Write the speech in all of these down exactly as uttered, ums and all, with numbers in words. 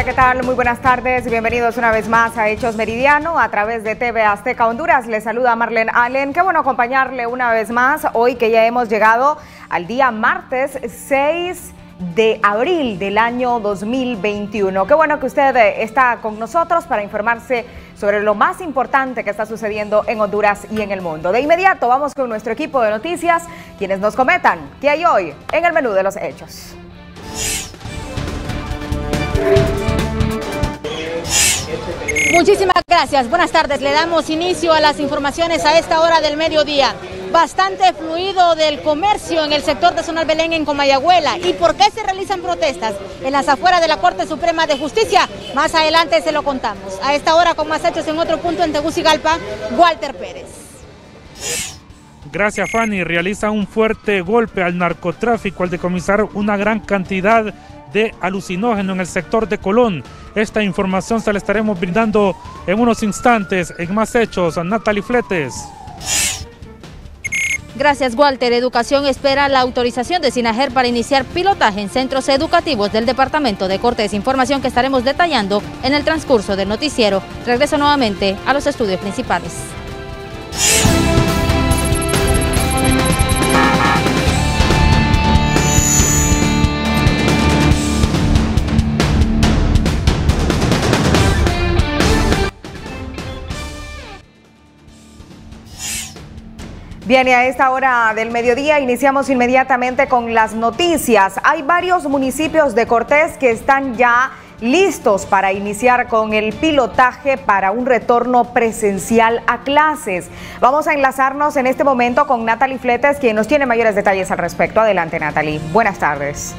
¿qué tal? Muy buenas tardes y bienvenidos una vez más a Hechos Meridiano a través de T V Azteca Honduras. Les saluda Marlene Allen. Qué bueno acompañarle una vez más hoy que ya hemos llegado al día martes seis de abril del año dos mil veintiuno. Qué bueno que usted está con nosotros para informarse sobre lo más importante que está sucediendo en Honduras y en el mundo. De inmediato vamos con nuestro equipo de noticias, quienes nos comentan qué hay hoy en el menú de los hechos. Muchísimas gracias. Buenas tardes. Le damos inicio a las informaciones a esta hora del mediodía. Bastante fluido del comercio en el sector de Zonal Belén en Comayagüela. ¿Y por qué se realizan protestas en las afueras de la Corte Suprema de Justicia? Más adelante se lo contamos. A esta hora con más hechos en otro punto en Tegucigalpa, Walter Pérez. Gracias, Fanny. Realiza un fuerte golpe al narcotráfico al decomisar una gran cantidad de alucinógeno en el sector de Colón. Esta información se la estaremos brindando en unos instantes. En más hechos, a Natalie Fletes. Gracias, Walter. Educación espera la autorización de SINAGER para iniciar pilotaje en centros educativos del departamento de Cortés. Información que estaremos detallando en el transcurso del noticiero. Regreso nuevamente a los estudios principales. Bien, y a esta hora del mediodía iniciamos inmediatamente con las noticias. Hay varios municipios de Cortés que están ya listos para iniciar con el pilotaje para un retorno presencial a clases. Vamos a enlazarnos en este momento con Natalie Fletes, quien nos tiene mayores detalles al respecto. Adelante, Natalie. Buenas tardes.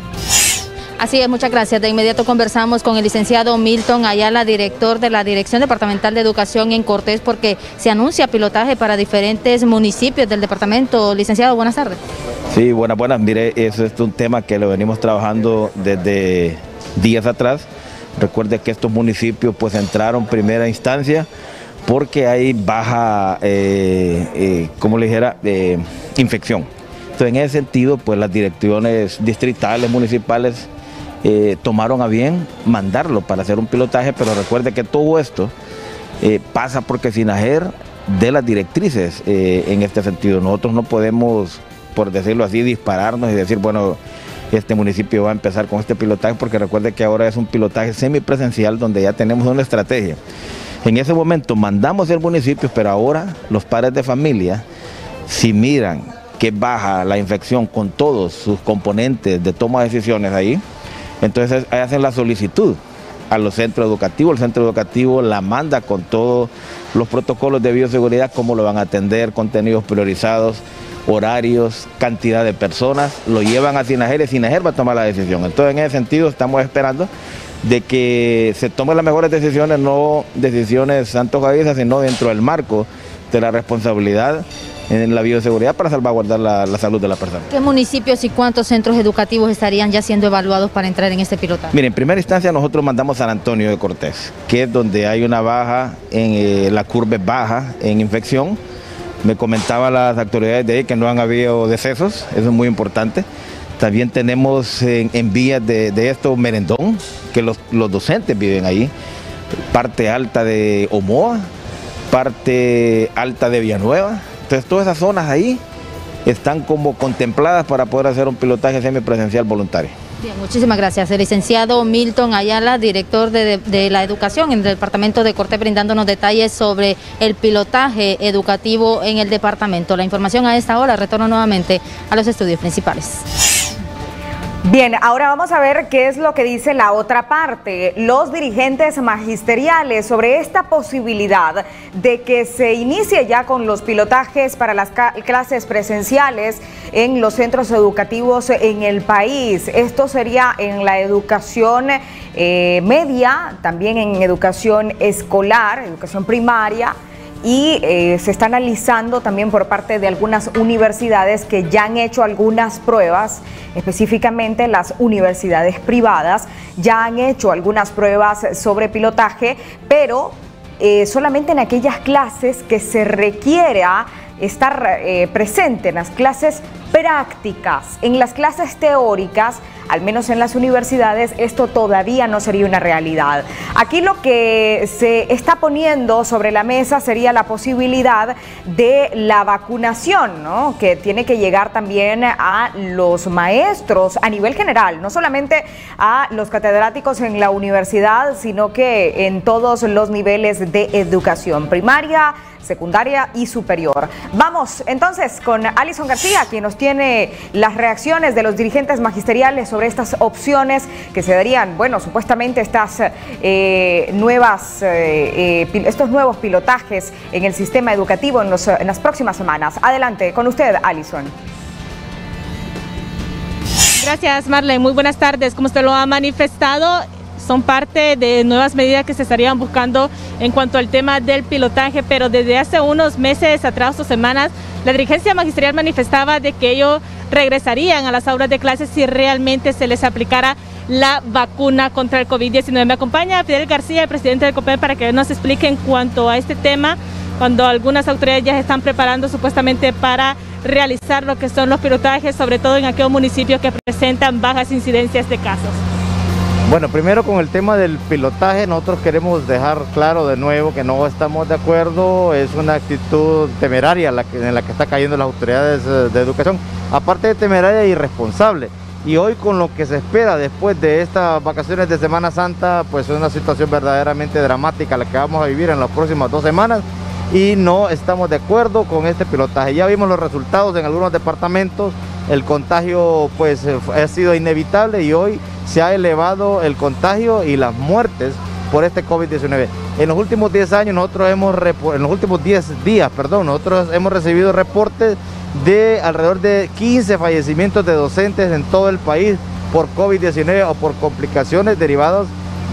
Así es, muchas gracias. De inmediato conversamos con el licenciado Milton Ayala, director de la Dirección Departamental de Educación en Cortés, porque se anuncia pilotaje para diferentes municipios del departamento. Licenciado, buenas tardes. Sí, buenas, buenas. Mire, eso es un tema que lo venimos trabajando desde días atrás. Recuerde que estos municipios pues entraron primera instancia porque hay baja, eh, eh, como le dijera, eh, infección. Entonces, en ese sentido, pues las direcciones distritales, municipales, Eh, tomaron a bien mandarlo para hacer un pilotaje, pero recuerde que todo esto eh, pasa porque SINAGER dé las directrices eh, en este sentido. Nosotros no podemos, por decirlo así, dispararnos y decir, bueno, este municipio va a empezar con este pilotaje, porque recuerde que ahora es un pilotaje semipresencial donde ya tenemos una estrategia. En ese momento mandamos el municipio, pero ahora los padres de familia, si miran que baja la infección con todos sus componentes de toma de decisiones ahí, entonces hacen la solicitud a los centros educativos, el centro educativo la manda con todos los protocolos de bioseguridad, cómo lo van a atender, contenidos priorizados, horarios, cantidad de personas, lo llevan a SINAGER y SINAGER va a tomar la decisión. Entonces, en ese sentido estamos esperando de que se tomen las mejores decisiones, no decisiones antojadizas, sino dentro del marco de la responsabilidad en la bioseguridad para salvaguardar la, la salud de la persona. ¿Qué municipios y cuántos centros educativos estarían ya siendo evaluados para entrar en este pilotaje? Mire, en primera instancia nosotros mandamos a San Antonio de Cortés, que es donde hay una baja, en eh, la curva es baja en infección. Me comentaban las autoridades de ahí que no han habido decesos, eso es muy importante. También tenemos en, en vías de, de esto Merendón, que los, los docentes viven ahí, parte alta de Omoa, parte alta de Villanueva. Entonces todas esas zonas ahí están como contempladas para poder hacer un pilotaje semipresencial voluntario. Bien, muchísimas gracias. El licenciado Milton Ayala, director de, de, de la educación en el departamento de Cortés, brindándonos detalles sobre el pilotaje educativo en el departamento. La información a esta hora, retorno nuevamente a los estudios principales. Bien, ahora vamos a ver qué es lo que dice la otra parte, los dirigentes magisteriales sobre esta posibilidad de que se inicie ya con los pilotajes para las clases presenciales en los centros educativos en el país. Esto sería en la educación eh, media, también en educación escolar, educación primaria, y eh, se está analizando también por parte de algunas universidades que ya han hecho algunas pruebas, específicamente las universidades privadas, ya han hecho algunas pruebas sobre pilotaje, pero eh, solamente en aquellas clases que se requiera estar eh, presente en las clases prácticas. En las clases teóricas, al menos en las universidades, esto todavía no sería una realidad. Aquí lo que se está poniendo sobre la mesa sería la posibilidad de la vacunación, ¿no? Que tiene que llegar también a los maestros a nivel general, no solamente a los catedráticos en la universidad, sino que en todos los niveles de educación primaria, secundaria y superior. Vamos entonces con Alison García, quien nos tiene las reacciones de los dirigentes magisteriales sobre estas opciones que se darían, bueno, supuestamente estas eh, nuevas, eh, eh, estos nuevos pilotajes en el sistema educativo en, los, en las próximas semanas. Adelante con usted, Alison. Gracias, Marlene. Muy buenas tardes. Como usted lo ha manifestado, son parte de nuevas medidas que se estarían buscando en cuanto al tema del pilotaje, pero desde hace unos meses atrás o semanas, la dirigencia magisterial manifestaba de que ellos regresarían a las aulas de clases si realmente se les aplicara la vacuna contra el COVID diecinueve. Me acompaña Fidel García, el presidente del COPED, para que nos explique en cuanto a este tema, cuando algunas autoridades ya se están preparando supuestamente para realizar lo que son los pilotajes, sobre todo en aquellos municipios que presentan bajas incidencias de casos. Bueno, primero con el tema del pilotaje, nosotros queremos dejar claro de nuevo que no estamos de acuerdo, es una actitud temeraria la que, en la que están cayendo las autoridades de educación, aparte de temeraria e irresponsable. Y hoy con lo que se espera después de estas vacaciones de Semana Santa, pues es una situación verdaderamente dramática la que vamos a vivir en las próximas dos semanas y no estamos de acuerdo con este pilotaje. Ya vimos los resultados en algunos departamentos, el contagio pues ha sido inevitable y hoy se ha elevado el contagio y las muertes por este COVID diecinueve. En los últimos diez años, nosotros hemos, en los últimos diez días, perdón, nosotros hemos recibido reportes de alrededor de quince fallecimientos de docentes en todo el país por COVID diecinueve o por complicaciones derivadas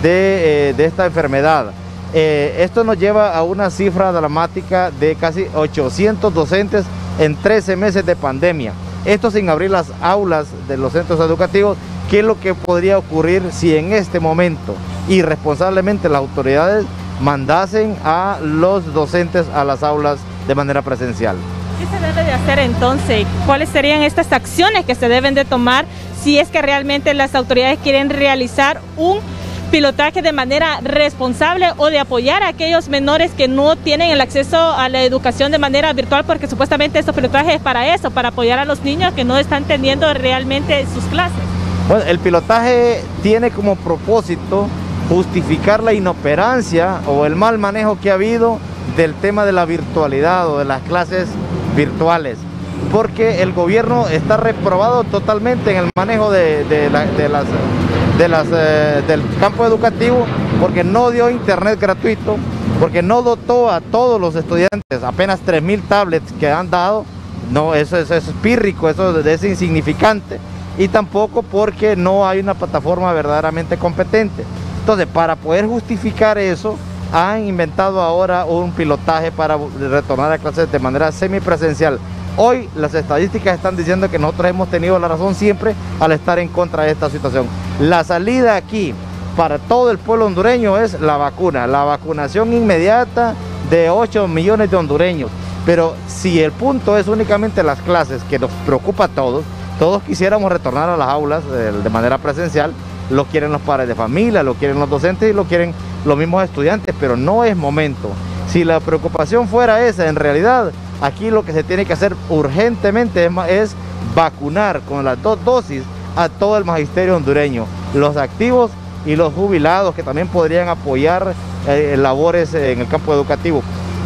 de, eh, de esta enfermedad. Eh, esto nos lleva a una cifra dramática de casi ochocientos docentes en trece meses de pandemia. Esto sin abrir las aulas de los centros educativos. ¿Qué es lo que podría ocurrir si en este momento irresponsablemente las autoridades mandasen a los docentes a las aulas de manera presencial? ¿Qué se debe de hacer entonces? ¿Cuáles serían estas acciones que se deben de tomar si es que realmente las autoridades quieren realizar un pilotaje de manera responsable o de apoyar a aquellos menores que no tienen el acceso a la educación de manera virtual, porque supuestamente estos pilotajes es para eso, para apoyar a los niños que no están teniendo realmente sus clases? Bueno, el pilotaje tiene como propósito justificar la inoperancia o el mal manejo que ha habido del tema de la virtualidad o de las clases virtuales, porque el gobierno está reprobado totalmente en el manejo de, de, la, de las, de las, eh, del campo educativo, porque no dio internet gratuito, porque no dotó a todos los estudiantes, apenas tres mil tablets que han dado, no, eso, eso, eso es pírrico, eso es insignificante, y tampoco porque no hay una plataforma verdaderamente competente. Entonces, para poder justificar eso, han inventado ahora un pilotaje para retornar a clases de manera semipresencial. Hoy las estadísticas están diciendo que nosotros hemos tenido la razón siempre al estar en contra de esta situación. La salida aquí para todo el pueblo hondureño es la vacuna, la vacunación inmediata de ocho millones de hondureños. Pero si el punto es únicamente las clases, que nos preocupa a todos, todos quisiéramos retornar a las aulas de, de manera presencial, lo quieren los padres de familia, lo quieren los docentes y lo quieren los mismos estudiantes, pero no es momento. Si la preocupación fuera esa, en realidad, aquí lo que se tiene que hacer urgentemente es, es vacunar con las dos dosis a todo el magisterio hondureño, los activos y los jubilados que también podrían apoyar eh, labores en el campo educativo.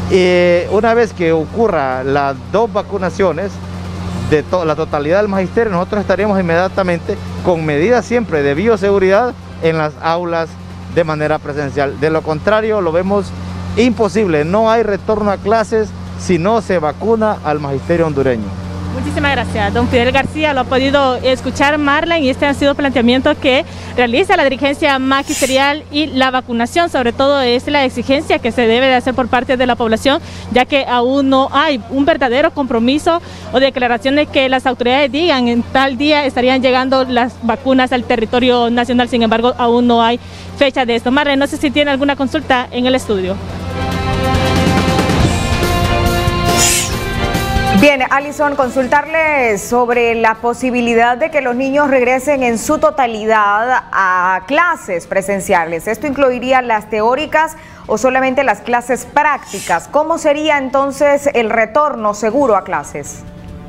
Y una vez que ocurra las dos vacunaciones de to la totalidad del magisterio, nosotros estaríamos inmediatamente con medidas siempre de bioseguridad en las aulas de manera presencial. De lo contrario, lo vemos imposible, no hay retorno a clases si no se vacuna al magisterio hondureño. Muchísimas gracias, don Fidel García. Lo ha podido escuchar Marlene, y este ha sido planteamiento que realiza la dirigencia magisterial, y la vacunación sobre todo es la exigencia que se debe de hacer por parte de la población, ya que aún no hay un verdadero compromiso o declaración de que las autoridades digan en tal día estarían llegando las vacunas al territorio nacional. Sin embargo, aún no hay fecha de esto. Marlene, no sé si tiene alguna consulta en el estudio. Bien, Alison, consultarle sobre la posibilidad de que los niños regresen en su totalidad a clases presenciales. ¿Esto incluiría las teóricas o solamente las clases prácticas? ¿Cómo sería entonces el retorno seguro a clases?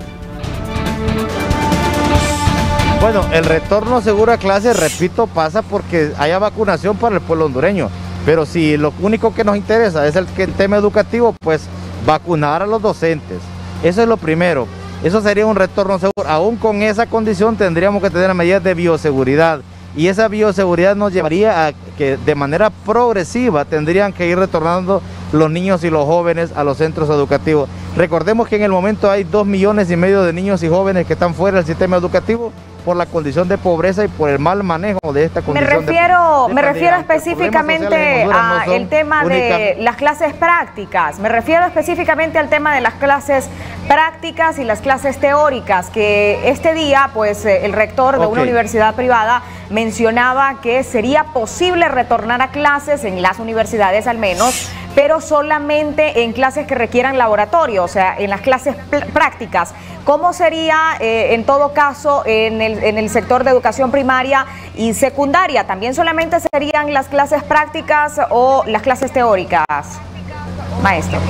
Bueno, el retorno seguro a clases, repito, pasa porque haya vacunación para el pueblo hondureño. Pero si lo único que nos interesa es el, el tema educativo, pues vacunar a los docentes. Eso es lo primero. Eso sería un retorno seguro. Aún con esa condición tendríamos que tener medidas de bioseguridad. Y esa bioseguridad nos llevaría a que de manera progresiva tendrían que ir retornando los niños y los jóvenes a los centros educativos. Recordemos que en el momento hay dos millones y medio de niños y jóvenes que están fuera del sistema educativo por la condición de pobreza y por el mal manejo de esta condición. Me refiero, de, de me refiero específicamente al no tema de las clases prácticas. Me refiero específicamente al tema de las clases prácticas y las clases teóricas, que este día, pues, el rector de okay. una universidad privada mencionaba que sería posible retornar a clases en las universidades al menos, pero solamente en clases que requieran laboratorio, o sea, en las clases prácticas. ¿Cómo sería eh, en todo caso en el, en el sector de educación primaria y secundaria? ¿También solamente serían las clases prácticas o las clases teóricas, maestro?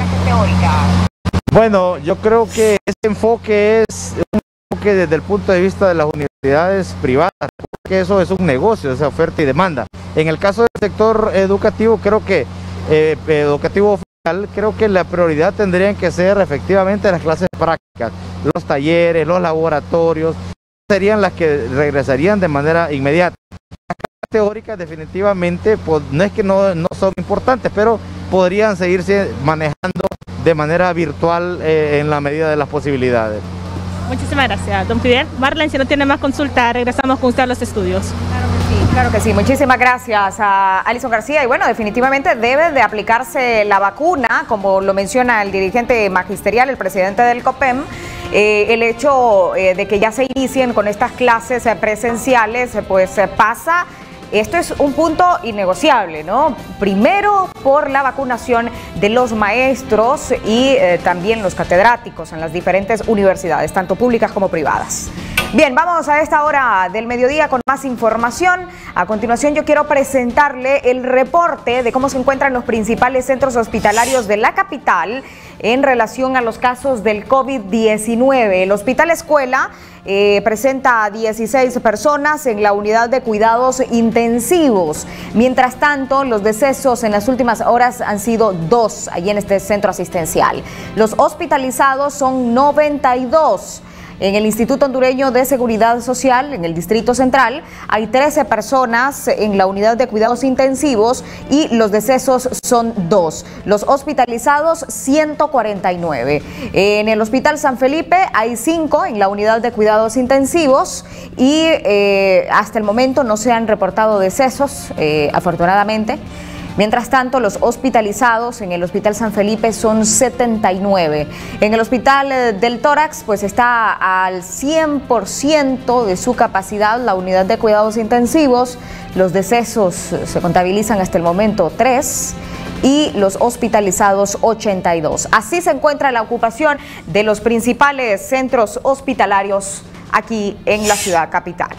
Bueno, yo creo que este enfoque es un enfoque desde el punto de vista de las universidades privadas, porque eso es un negocio, esa oferta y demanda. En el caso del sector educativo, creo que eh, educativo oficial, creo que la prioridad tendrían que ser efectivamente las clases prácticas, los talleres, los laboratorios, serían las que regresarían de manera inmediata. Las clases teóricas definitivamente, pues, no es que no, no son importantes, pero podrían seguirse manejando de manera virtual eh, en la medida de las posibilidades. Muchísimas gracias, don Fidel. Marlene, si no tiene más consulta, regresamos con usted a los estudios. Claro que sí, claro que sí. Muchísimas gracias a Alison García. Y bueno, definitivamente debe de aplicarse la vacuna, como lo menciona el dirigente magisterial, el presidente del COPEM. Eh, el hecho eh, de que ya se inicien con estas clases eh, presenciales, eh, pues eh, pasa... Esto es un punto innegociable, ¿no? Primero por la vacunación de los maestros y eh, también los catedráticos en las diferentes universidades, tanto públicas como privadas. Bien, vamos a esta hora del mediodía con más información. A continuación yo quiero presentarle el reporte de cómo se encuentran los principales centros hospitalarios de la capital en relación a los casos del COVID diecinueve. El Hospital Escuela eh, presenta a dieciséis personas en la unidad de cuidados intensivos. Mientras tanto, los decesos en las últimas horas han sido dos allí en este centro asistencial. Los hospitalizados son noventa y dos. En el Instituto Hondureño de Seguridad Social, en el Distrito Central, hay trece personas en la unidad de cuidados intensivos y los decesos son dos. Los hospitalizados, ciento cuarenta y nueve. En el Hospital San Felipe hay cinco en la unidad de cuidados intensivos y eh, hasta el momento no se han reportado decesos, eh, afortunadamente. Mientras tanto, los hospitalizados en el Hospital San Felipe son setenta y nueve. En el Hospital del Tórax, pues está al cien por ciento de su capacidad la unidad de cuidados intensivos. Los decesos se contabilizan hasta el momento tres y los hospitalizados ochenta y dos. Así se encuentra la ocupación de los principales centros hospitalarios aquí en la ciudad capital.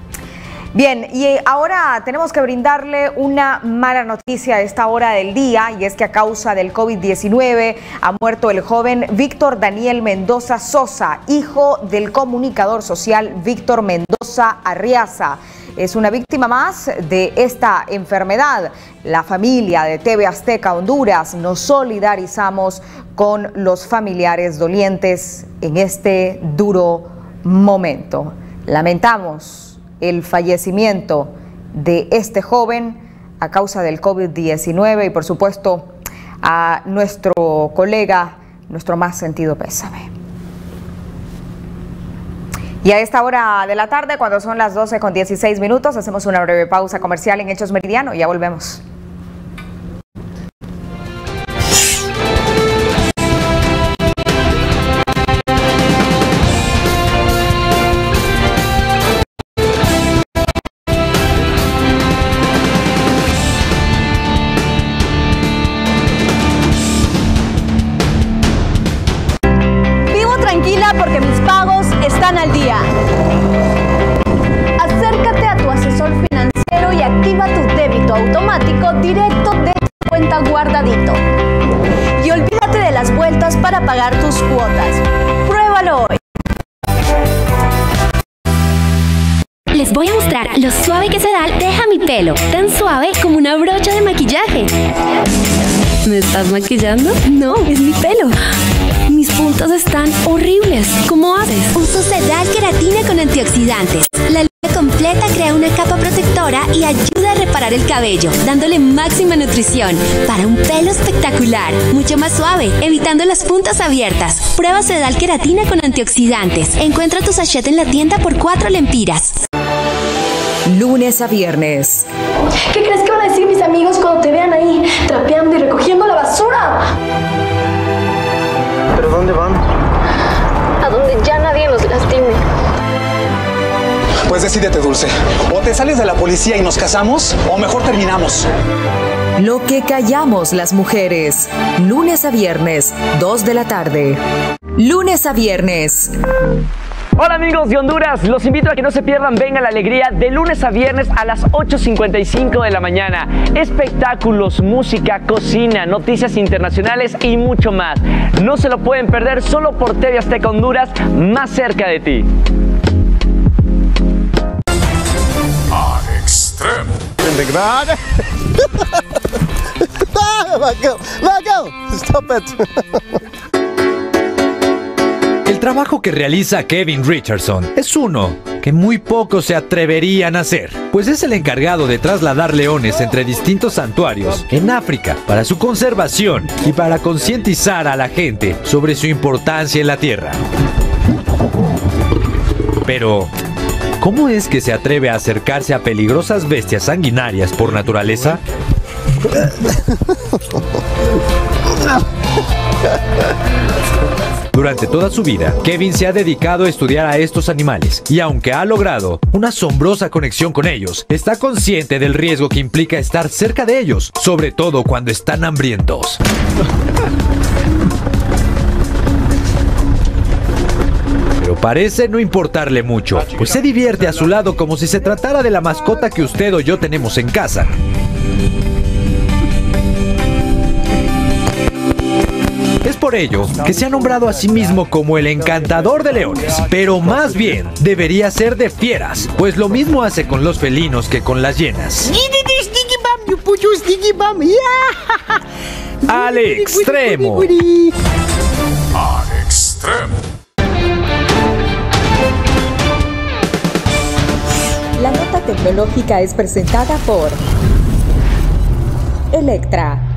Bien, y ahora tenemos que brindarle una mala noticia a esta hora del día, y es que a causa del COVID diecinueve ha muerto el joven Víctor Daniel Mendoza Sosa, hijo del comunicador social Víctor Mendoza Arriaza. Es una víctima más de esta enfermedad. La familia de T V Azteca Honduras nos solidarizamos con los familiares dolientes en este duro momento. Lamentamos el fallecimiento de este joven a causa del COVID diecinueve y por supuesto a nuestro colega, nuestro más sentido pésame. Y a esta hora de la tarde, cuando son las doce con dieciséis minutos, hacemos una breve pausa comercial en Hechos Meridiano y ya volvemos. guardadito. Y olvídate de las vueltas para pagar tus cuotas. ¡Pruébalo hoy! Les voy a mostrar lo suave que Sedal deja mi pelo, tan suave como una brocha de maquillaje. ¿Me estás maquillando? No, es mi pelo. Mis puntas están horribles. ¿Cómo haces? Uso Sedal Keratina con antioxidantes. La línea completa crea una capa protectora y ayuda a reparar el cabello, dándole máxima nutrición para un pelo espectacular, mucho más suave, evitando las puntas abiertas. Prueba Sedal Keratina con antioxidantes. Encuentra tu sachet en la tienda por cuatro lempiras. Lunes a viernes. ¿Qué crees que van a decir mis amigos cuando te vean ahí trapeando y recogiendo la basura? ¿Pero dónde van? A donde ya nadie nos lastime. Pues decídete, Dulce. O te sales de la policía y nos casamos, o mejor terminamos. Lo que callamos las mujeres. Lunes a viernes, dos de la tarde. Lunes a viernes. Hola amigos de Honduras, los invito a que no se pierdan Venga la Alegría de lunes a viernes a las ocho cincuenta y cinco de la mañana. Espectáculos, música, cocina, noticias internacionales y mucho más. No se lo pueden perder solo por T V Azteca Honduras, más cerca de ti. A extremo. Stop it. El trabajo que realiza Kevin Richardson es uno que muy pocos se atreverían a hacer, pues es el encargado de trasladar leones entre distintos santuarios en África para su conservación y para concientizar a la gente sobre su importancia en la tierra. Pero, ¿cómo es que se atreve a acercarse a peligrosas bestias sanguinarias por naturaleza? Durante toda su vida, Kevin se ha dedicado a estudiar a estos animales y aunque ha logrado una asombrosa conexión con ellos, está consciente del riesgo que implica estar cerca de ellos, sobre todo cuando están hambrientos. Pero parece no importarle mucho, pues se divierte a su lado como si se tratara de la mascota que usted o yo tenemos en casa. Es por ello que se ha nombrado a sí mismo como el encantador de leones, pero más bien debería ser de fieras, pues lo mismo hace con los felinos que con las hienas. Al extremo. Al extremo. La nota tecnológica es presentada por Electra.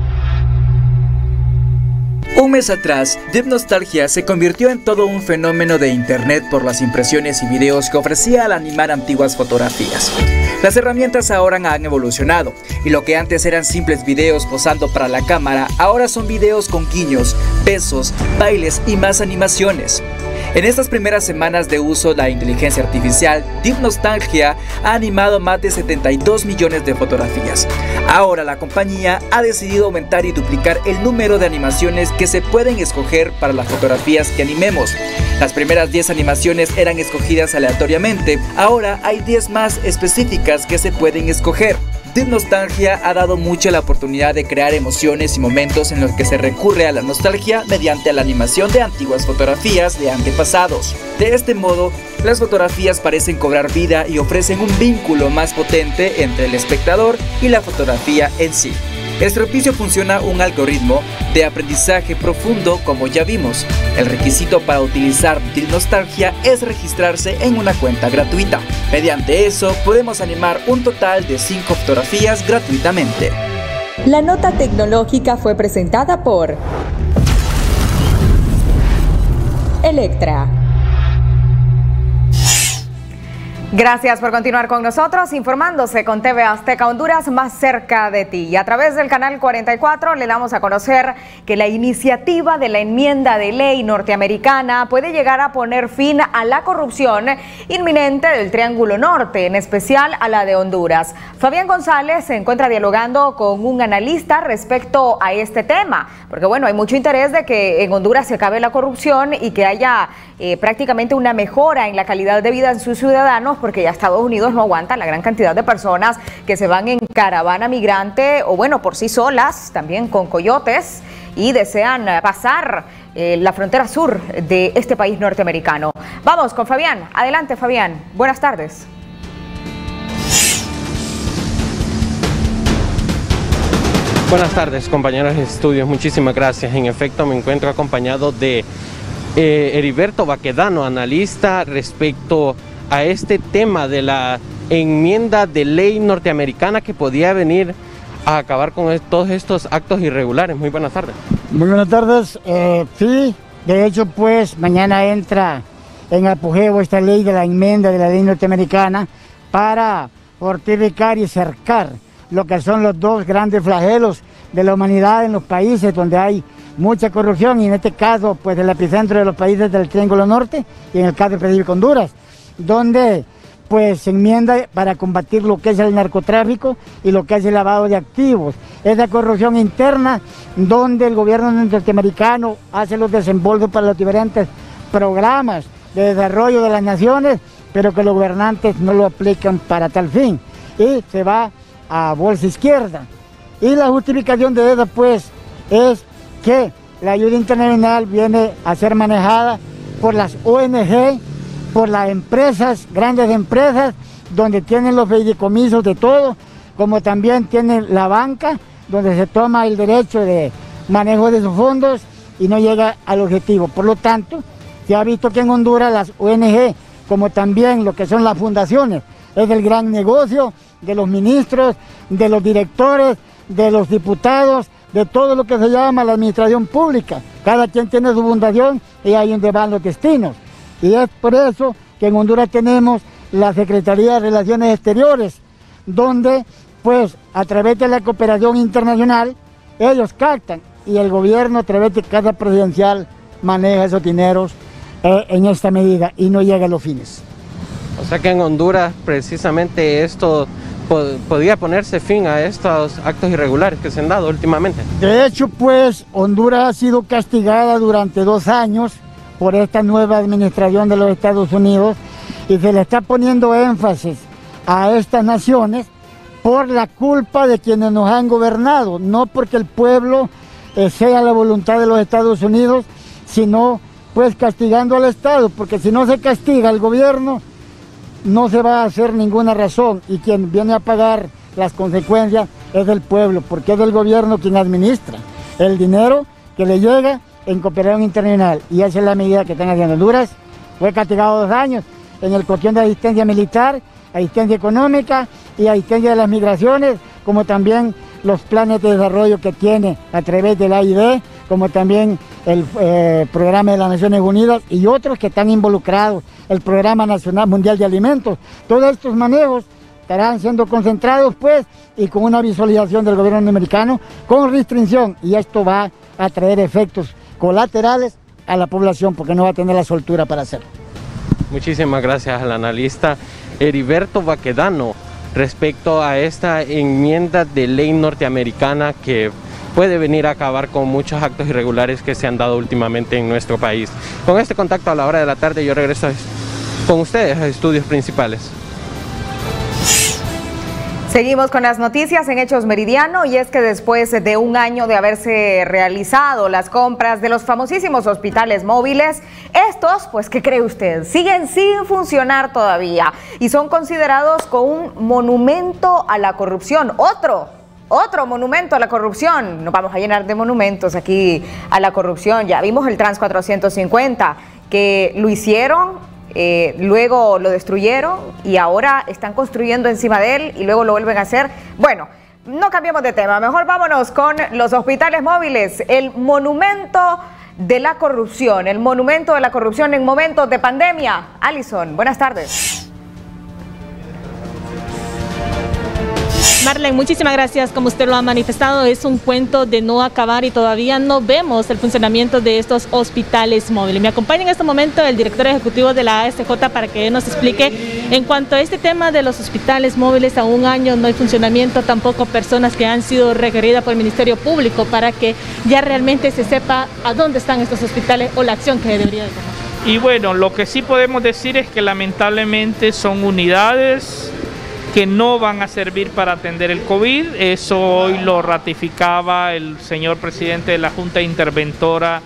Un mes atrás, Deep Nostalgia se convirtió en todo un fenómeno de internet por las impresiones y videos que ofrecía al animar antiguas fotografías. Las herramientas ahora han evolucionado, y lo que antes eran simples videos posando para la cámara, ahora son videos con guiños, besos, bailes y más animaciones. En estas primeras semanas de uso de la inteligencia artificial, Deep Nostalgia ha animado más de setenta y dos millones de fotografías. Ahora la compañía ha decidido aumentar y duplicar el número de animaciones que se pueden escoger para las fotografías que animemos. Las primeras diez animaciones eran escogidas aleatoriamente, ahora hay diez más específicas que se pueden escoger. Deep Nostalgia ha dado mucho la oportunidad de crear emociones y momentos en los que se recurre a la nostalgia mediante la animación de antiguas fotografías de antepasados. De este modo, las fotografías parecen cobrar vida y ofrecen un vínculo más potente entre el espectador y la fotografía en sí. Este servicio funciona un algoritmo de aprendizaje profundo, como ya vimos. El requisito para utilizar Deep Nostalgia es registrarse en una cuenta gratuita. Mediante eso, podemos animar un total de cinco fotografías gratuitamente. La nota tecnológica fue presentada por Electra. Gracias por continuar con nosotros, informándose con T V Azteca Honduras, más cerca de ti. Y a través del canal cuarenta y cuatro le damos a conocer que la iniciativa de la enmienda de ley norteamericana puede llegar a poner fin a la corrupción inminente del Triángulo Norte, en especial a la de Honduras. Fabián González se encuentra dialogando con un analista respecto a este tema, porque bueno, hay mucho interés de que en Honduras se acabe la corrupción y que haya eh, prácticamente una mejora en la calidad de vida de sus ciudadanos, porque ya Estados Unidos no aguanta la gran cantidad de personas que se van en caravana migrante o bueno, por sí solas, también con coyotes, y desean pasar eh, la frontera sur de este país norteamericano. Vamos con Fabián. Adelante, Fabián. Buenas tardes. Buenas tardes, compañeros de estudios, muchísimas gracias. En efecto, me encuentro acompañado de eh, Heriberto Baquedano, analista respecto a este tema de la enmienda de ley norteamericana que podía venir a acabar con todos estos actos irregulares. Muy buenas tardes. Muy buenas tardes. Eh, sí, de hecho, pues mañana entra en apogeo esta ley de la enmienda de la ley norteamericana para fortificar y cercar lo que son los dos grandes flagelos de la humanidad en los países donde hay mucha corrupción, y en este caso pues el epicentro de los países del Triángulo Norte, y en el caso específico Honduras, donde pues se enmienda para combatir lo que es el narcotráfico y lo que es el lavado de activos, esa corrupción interna donde el gobierno norteamericano hace los desembolsos para los diferentes programas de desarrollo de las naciones, pero que los gobernantes no lo aplican para tal fin, y se va a bolsa izquierda. Y la justificación de eso pues es que la ayuda internacional viene a ser manejada por las O N G, por las empresas, grandes empresas, donde tienen los fideicomisos de todo, como también tienen la banca, donde se toma el derecho de manejo de sus fondos y no llega al objetivo. Por lo tanto, se ha visto que en Honduras las O N G, como también lo que son las fundaciones, es el gran negocio de los ministros, de los directores, de los diputados, de todo lo que se llama la administración pública. Cada quien tiene su fundación y ahí donde van los destinos. Y es por eso que en Honduras tenemos la Secretaría de Relaciones Exteriores, donde pues a través de la cooperación internacional ellos captan y el gobierno a través de cada presidencial maneja esos dineros eh, en esta medida y no llega a los fines. O sea que en Honduras precisamente esto podría ponerse fin a estos actos irregulares que se han dado últimamente. De hecho, pues Honduras ha sido castigada durante dos años por esta nueva administración de los Estados Unidos y se le está poniendo énfasis a estas naciones por la culpa de quienes nos han gobernado, no porque el pueblo eh, sea la voluntad de los Estados Unidos, sino pues castigando al Estado, porque si no se castiga al gobierno, no se va a hacer ninguna razón, y quien viene a pagar las consecuencias es el pueblo, porque es el gobierno quien administra el dinero que le llega en cooperación internacional, y esa es la medida que están haciendo. Honduras fue castigado dos años en el cuestión de asistencia militar, asistencia económica y asistencia de las migraciones, como también los planes de desarrollo que tiene a través del A I D, como también el eh, programa de las Naciones Unidas y otros que están involucrados, el Programa Nacional Mundial de Alimentos. Todos estos manejos estarán siendo concentrados pues y con una visualización del gobierno americano con restricción, y esto va a traer efectos colaterales a la población porque no va a tener la soltura para hacerlo. Muchísimas gracias al analista Heriberto Baquedano respecto a esta enmienda de ley norteamericana que puede venir a acabar con muchos actos irregulares que se han dado últimamente en nuestro país. Con este contacto a la hora de la tarde yo regreso con ustedes a Estudios Principales. Seguimos con las noticias en Hechos Meridiano, y es que después de un año de haberse realizado las compras de los famosísimos hospitales móviles, estos, pues, ¿qué cree usted? Siguen sin funcionar todavía y son considerados como un monumento a la corrupción. Otro, otro monumento a la corrupción. Nos vamos a llenar de monumentos aquí a la corrupción. Ya vimos el Trans cuatrocientos cincuenta, que lo hicieron, Eh, luego lo destruyeron y ahora están construyendo encima de él y luego lo vuelven a hacer. Bueno, no cambiemos de tema, mejor vámonos con los hospitales móviles, el monumento de la corrupción, el monumento de la corrupción en momentos de pandemia. Alison, buenas tardes. Marlene, muchísimas gracias. Como usted lo ha manifestado, es un cuento de no acabar y todavía no vemos el funcionamiento de estos hospitales móviles. Me acompaña en este momento el director ejecutivo de la A S J para que nos explique en cuanto a este tema de los hospitales móviles. A un año no hay funcionamiento, tampoco personas que han sido requeridas por el Ministerio Público para que ya realmente se sepa a dónde están estos hospitales o la acción que debería de tomar. Y bueno, lo que sí podemos decir es que lamentablemente son unidades que no van a servir para atender el COVID. Eso hoy lo ratificaba el señor presidente de la Junta Interventora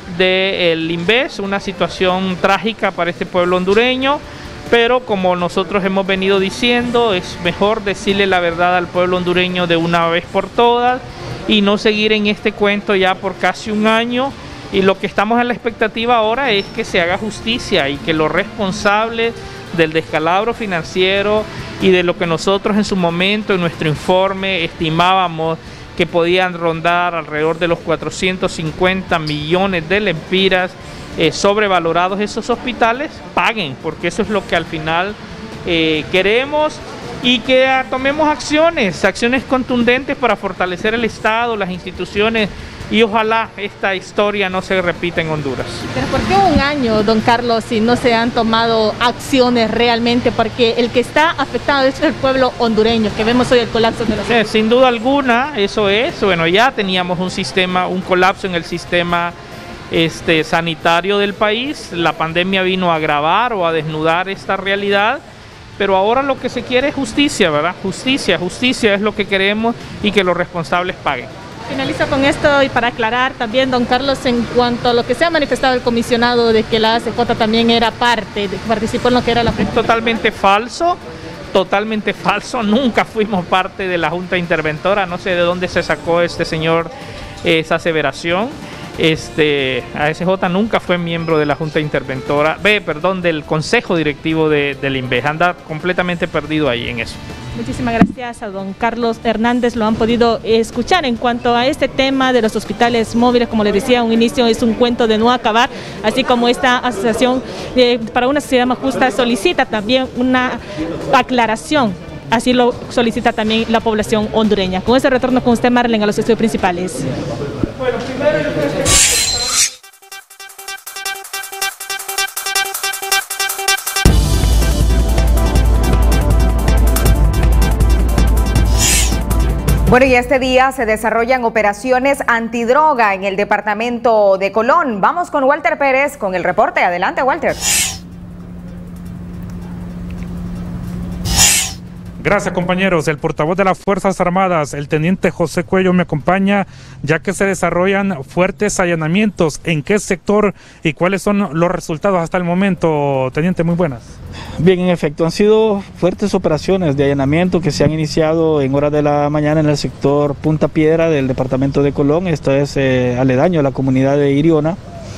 del INVES, una situación trágica para este pueblo hondureño, pero como nosotros hemos venido diciendo, es mejor decirle la verdad al pueblo hondureño de una vez por todas y no seguir en este cuento ya por casi un año. Y lo que estamos en la expectativa ahora es que se haga justicia y que los responsables del descalabro financiero y de lo que nosotros en su momento en nuestro informe estimábamos que podían rondar alrededor de los cuatrocientos cincuenta millones de lempiras eh, sobrevalorados esos hospitales, paguen, porque eso es lo que al final eh, queremos, y que ah, tomemos acciones, acciones contundentes para fortalecer el Estado, las instituciones, y ojalá esta historia no se repita en Honduras. ¿Pero por qué un año, don Carlos, si no se han tomado acciones realmente? Porque el que está afectado es el pueblo hondureño, que vemos hoy el colapso de los... Eh, sin duda alguna, eso es. Bueno, ya teníamos un sistema, un colapso en el sistema este, sanitario del país. La pandemia vino a agravar o a desnudar esta realidad. Pero ahora lo que se quiere es justicia, ¿verdad? Justicia, justicia es lo que queremos, y que los responsables paguen. Finalizo con esto, y para aclarar también, don Carlos, en cuanto a lo que se ha manifestado el comisionado de que la A C J también era parte, de que participó en lo que era la... Es totalmente falso, totalmente falso. Nunca fuimos parte de la Junta Interventora, no sé de dónde se sacó este señor esa aseveración. Este, A S J nunca fue miembro de la Junta Interventora, ve, perdón, del Consejo Directivo de, del INVES, anda completamente perdido ahí en eso. Muchísimas gracias a don Carlos Hernández, lo han podido escuchar en cuanto a este tema de los hospitales móviles. Como les decía, un inicio es un cuento de no acabar, así como esta asociación eh, para una sociedad más justa solicita también una aclaración. Así lo solicita también la población hondureña. Con ese retorno con usted, Marlene, a los estudios principales. Bueno, primero... Bueno, y este día se desarrollan operaciones antidroga en el departamento de Colón. Vamos con Walter Pérez con el reporte. Adelante, Walter. Gracias, compañeros. El portavoz de las Fuerzas Armadas, el teniente José Cuello, me acompaña, ya que se desarrollan fuertes allanamientos. ¿En qué sector y cuáles son los resultados hasta el momento, teniente? Muy buenas. Bien, en efecto, han sido fuertes operaciones de allanamiento que se han iniciado en horas de la mañana en el sector Punta Piedra del departamento de Colón. Esto es eh, aledaño a la comunidad de Iriona.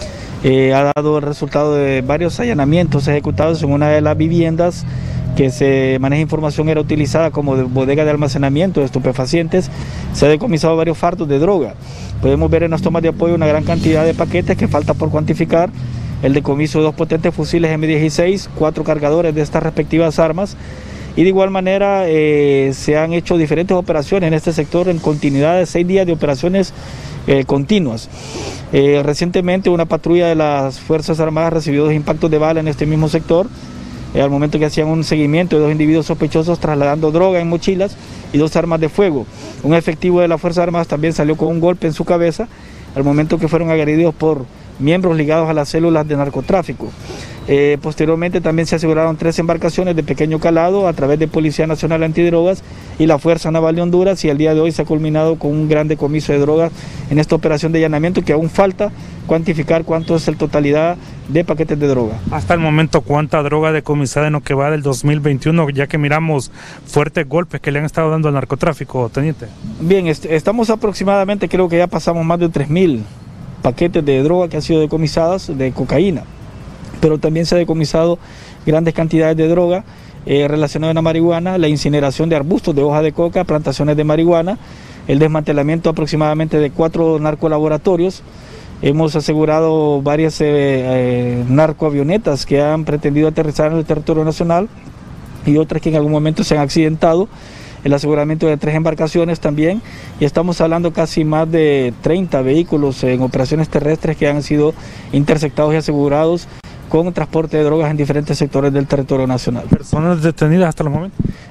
Eh, ha dado el resultado de varios allanamientos ejecutados en una de las viviendas que se maneja información era utilizada como de bodega de almacenamiento de estupefacientes. Se ha decomisado varios fardos de droga. Podemos ver en las tomas de apoyo una gran cantidad de paquetes que falta por cuantificar. El decomiso de dos potentes fusiles eme dieciséis, cuatro cargadores de estas respectivas armas, y de igual manera eh, se han hecho diferentes operaciones en este sector en continuidad de seis días de operaciones eh, continuas. Eh, recientemente una patrulla de las Fuerzas Armadas recibió dos impactos de bala en este mismo sector, eh, al momento que hacían un seguimiento de dos individuos sospechosos trasladando droga en mochilas y dos armas de fuego. Un efectivo de las Fuerzas Armadas también salió con un golpe en su cabeza al momento que fueron agredidos por miembros ligados a las células de narcotráfico. Eh, posteriormente también se aseguraron tres embarcaciones de pequeño calado a través de Policía Nacional Antidrogas y la Fuerza Naval de Honduras, y el día de hoy se ha culminado con un gran decomiso de drogas en esta operación de allanamiento, que aún falta cuantificar cuánto es la totalidad de paquetes de droga. Hasta el momento, ¿cuánta droga decomisada en lo que va del dos mil veintiuno, ya que miramos fuertes golpes que le han estado dando al narcotráfico, teniente? Bien, est estamos aproximadamente, creo que ya pasamos más de tres mil paquetes de droga que han sido decomisadas, de cocaína, pero también se ha decomisado grandes cantidades de droga eh, relacionadas a la marihuana, la incineración de arbustos de hoja de coca, plantaciones de marihuana, el desmantelamiento aproximadamente de cuatro narcolaboratorios. Hemos asegurado varias eh, eh, narcoavionetas que han pretendido aterrizar en el territorio nacional y otras que en algún momento se han accidentado. El aseguramiento de tres embarcaciones también, y estamos hablando casi más de treinta vehículos en operaciones terrestres que han sido interceptados y asegurados con transporte de drogas en diferentes sectores del territorio nacional. ¿Personas detenidas hasta el momento?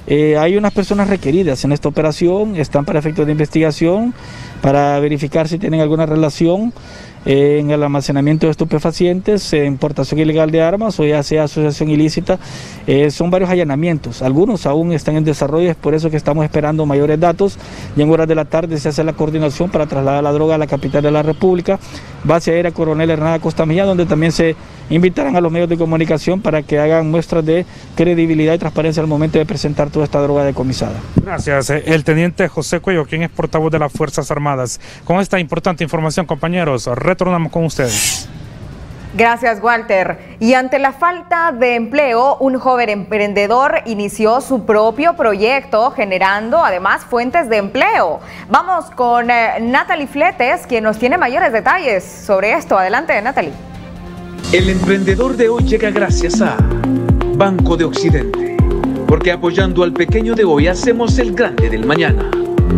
Eh, hay unas personas requeridas en esta operación, están para efectos de investigación, para verificar si tienen alguna relación eh, en el almacenamiento de estupefacientes, eh, importación ilegal de armas o ya sea asociación ilícita. Eh, son varios allanamientos, algunos aún están en desarrollo, es por eso que estamos esperando mayores datos y en horas de la tarde se hace la coordinación para trasladar la droga a la capital de la República, base aérea Coronel Hernán Acosta Mejía, donde también se invitarán a los medios de comunicación para que hagan muestras de credibilidad y transparencia al momento de presentar toda esta droga decomisada. Gracias. El teniente José Cuello, quien es portavoz de las Fuerzas Armadas. Con esta importante información, compañeros, retornamos con ustedes. Gracias, Walter. Y ante la falta de empleo, un joven emprendedor inició su propio proyecto, generando además fuentes de empleo. Vamos con eh, Natalie Fletes, quien nos tiene mayores detalles sobre esto. Adelante, Natalie. El emprendedor de hoy llega gracias a Banco de Occidente, porque apoyando al pequeño de hoy hacemos el grande del mañana.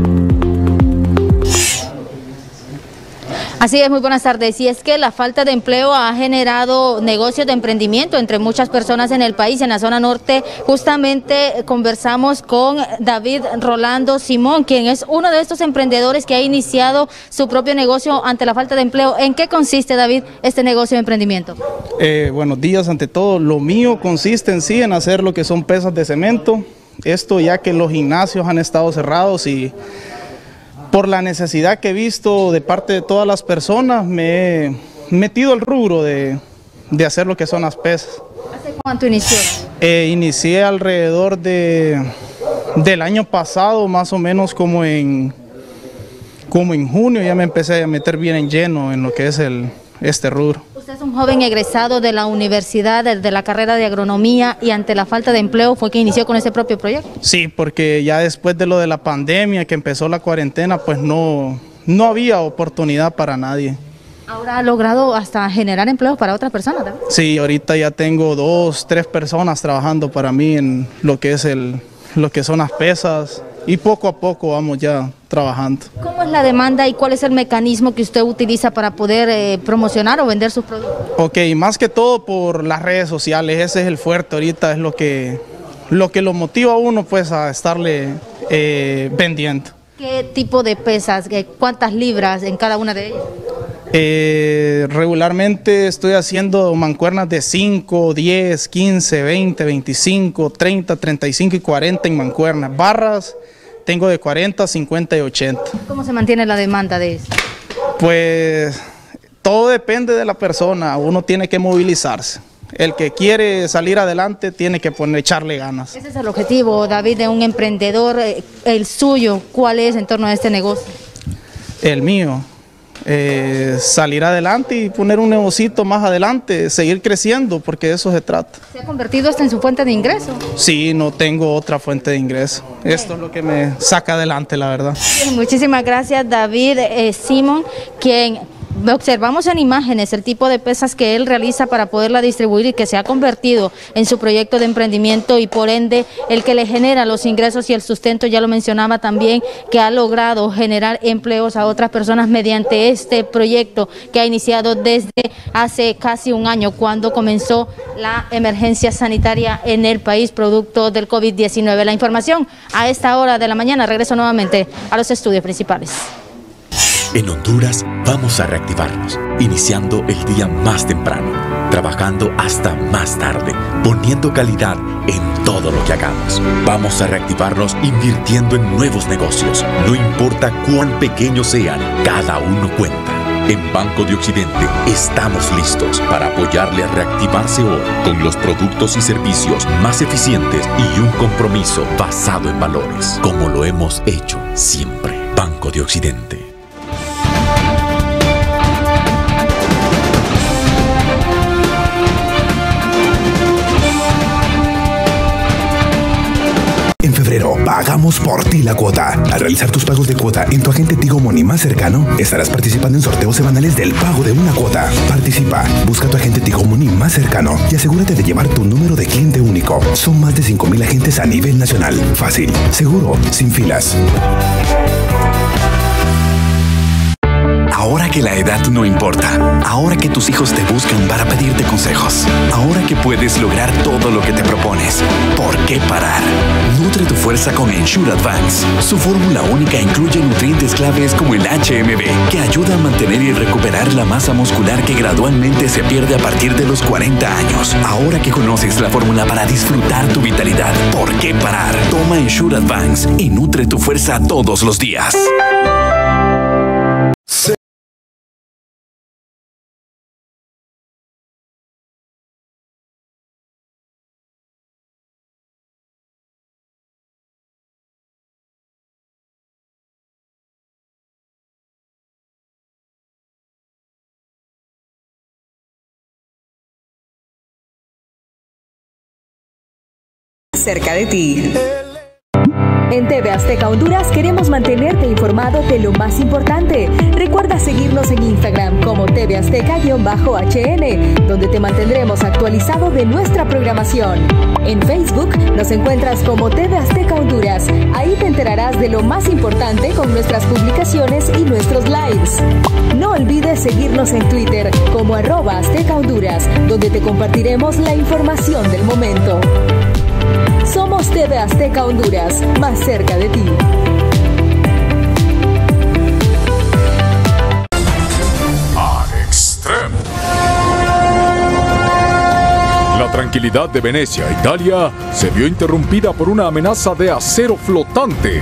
Así es, muy buenas tardes. Y es que la falta de empleo ha generado negocios de emprendimiento entre muchas personas en el país. En la zona norte justamente conversamos con David Rolando Simón, quien es uno de estos emprendedores que ha iniciado su propio negocio ante la falta de empleo. ¿En qué consiste, David, este negocio de emprendimiento? Eh, buenos días, ante todo. Lo mío consiste en sí en hacer lo que son pesas de cemento. Esto ya que los gimnasios han estado cerrados y por la necesidad que he visto de parte de todas las personas, me he metido al rubro de, de hacer lo que son las pesas. ¿Hace cuánto inició? Eh, inicié alrededor de, del año pasado, más o menos como en, como en junio, ya me empecé a meter bien en lleno en lo que es el, este rubro. Usted es un joven egresado de la universidad, de, de la carrera de agronomía, y ante la falta de empleo fue que inició con ese propio proyecto. Sí, porque ya después de lo de la pandemia, que empezó la cuarentena, pues no, no había oportunidad para nadie. Ahora ha logrado hasta generar empleos para otras personas, ¿también? Sí, ahorita ya tengo dos, tres personas trabajando para mí en lo que es el, lo que son las pesas, y poco a poco vamos ya trabajando. ¿Cómo es la demanda y cuál es el mecanismo que usted utiliza para poder eh, promocionar o vender sus productos? Ok, más que todo por las redes sociales, ese es el fuerte ahorita, es lo que lo que lo motiva a uno pues a estarle eh, vendiendo. ¿Qué tipo de pesas, cuántas libras en cada una de ellas? Eh, regularmente estoy haciendo mancuernas de cinco, diez, quince, veinte, veinticinco, treinta, treinta y cinco y cuarenta en mancuernas. Barras tengo de cuarenta, cincuenta y ochenta. ¿Cómo se mantiene la demanda de eso? Pues todo depende de la persona, uno tiene que movilizarse. El que quiere salir adelante tiene que poner, echarle ganas. Ese es el objetivo, David, de un emprendedor. El suyo, ¿cuál es en torno a este negocio? El mío. Eh, salir adelante y poner un negocito más adelante, seguir creciendo, porque de eso se trata. ¿Se ha convertido esto en su fuente de ingreso? Sí, no tengo otra fuente de ingreso. Bien. Esto es lo que me saca adelante, la verdad. Bien, muchísimas gracias, David eh, Simón, quien observamos en imágenes el tipo de pesas que él realiza para poderla distribuir y que se ha convertido en su proyecto de emprendimiento y por ende el que le genera los ingresos y el sustento. Ya lo mencionaba también, que ha logrado generar empleos a otras personas mediante este proyecto que ha iniciado desde hace casi un año, cuando comenzó la emergencia sanitaria en el país producto del COVID diecinueve. La información a esta hora de la mañana. Regreso nuevamente a los estudios principales. En Honduras vamos a reactivarnos, iniciando el día más temprano, trabajando hasta más tarde, poniendo calidad en todo lo que hagamos. Vamos a reactivarnos invirtiendo en nuevos negocios. No importa cuán pequeños sean, cada uno cuenta. En Banco de Occidente estamos listos para apoyarle a reactivarse hoy con los productos y servicios más eficientes y un compromiso basado en valores, como lo hemos hecho siempre. Banco de Occidente. En febrero, pagamos por ti la cuota. Al realizar tus pagos de cuota en tu agente Tigo Money más cercano, estarás participando en sorteos semanales del pago de una cuota. Participa, busca tu agente Tigo Money más cercano y asegúrate de llevar tu número de cliente único. Son más de cinco mil agentes a nivel nacional. Fácil, seguro, sin filas. Ahora que la edad no importa. Ahora que tus hijos te buscan para pedirte consejos. Ahora que puedes lograr todo lo que te propones. ¿Por qué parar? Nutre tu fuerza con Ensure Advance. Su fórmula única incluye nutrientes claves como el H M B, que ayuda a mantener y recuperar la masa muscular que gradualmente se pierde a partir de los cuarenta años. Ahora que conoces la fórmula para disfrutar tu vitalidad, ¿por qué parar? Toma Ensure Advance y nutre tu fuerza todos los días. Cerca de ti. En T V Azteca Honduras queremos mantenerte informado de lo más importante. Recuerda seguirnos en Instagram como T V Azteca-H N, donde te mantendremos actualizado de nuestra programación. En Facebook nos encuentras como T V Azteca Honduras. Ahí te enterarás de lo más importante con nuestras publicaciones y nuestros lives. No olvides seguirnos en Twitter como arroba Azteca Honduras, donde te compartiremos la información del momento. Somos T V Azteca Honduras, más cerca de ti. A extremo. La tranquilidad de Venecia, Italia, se vio interrumpida por una amenaza de acero flotante.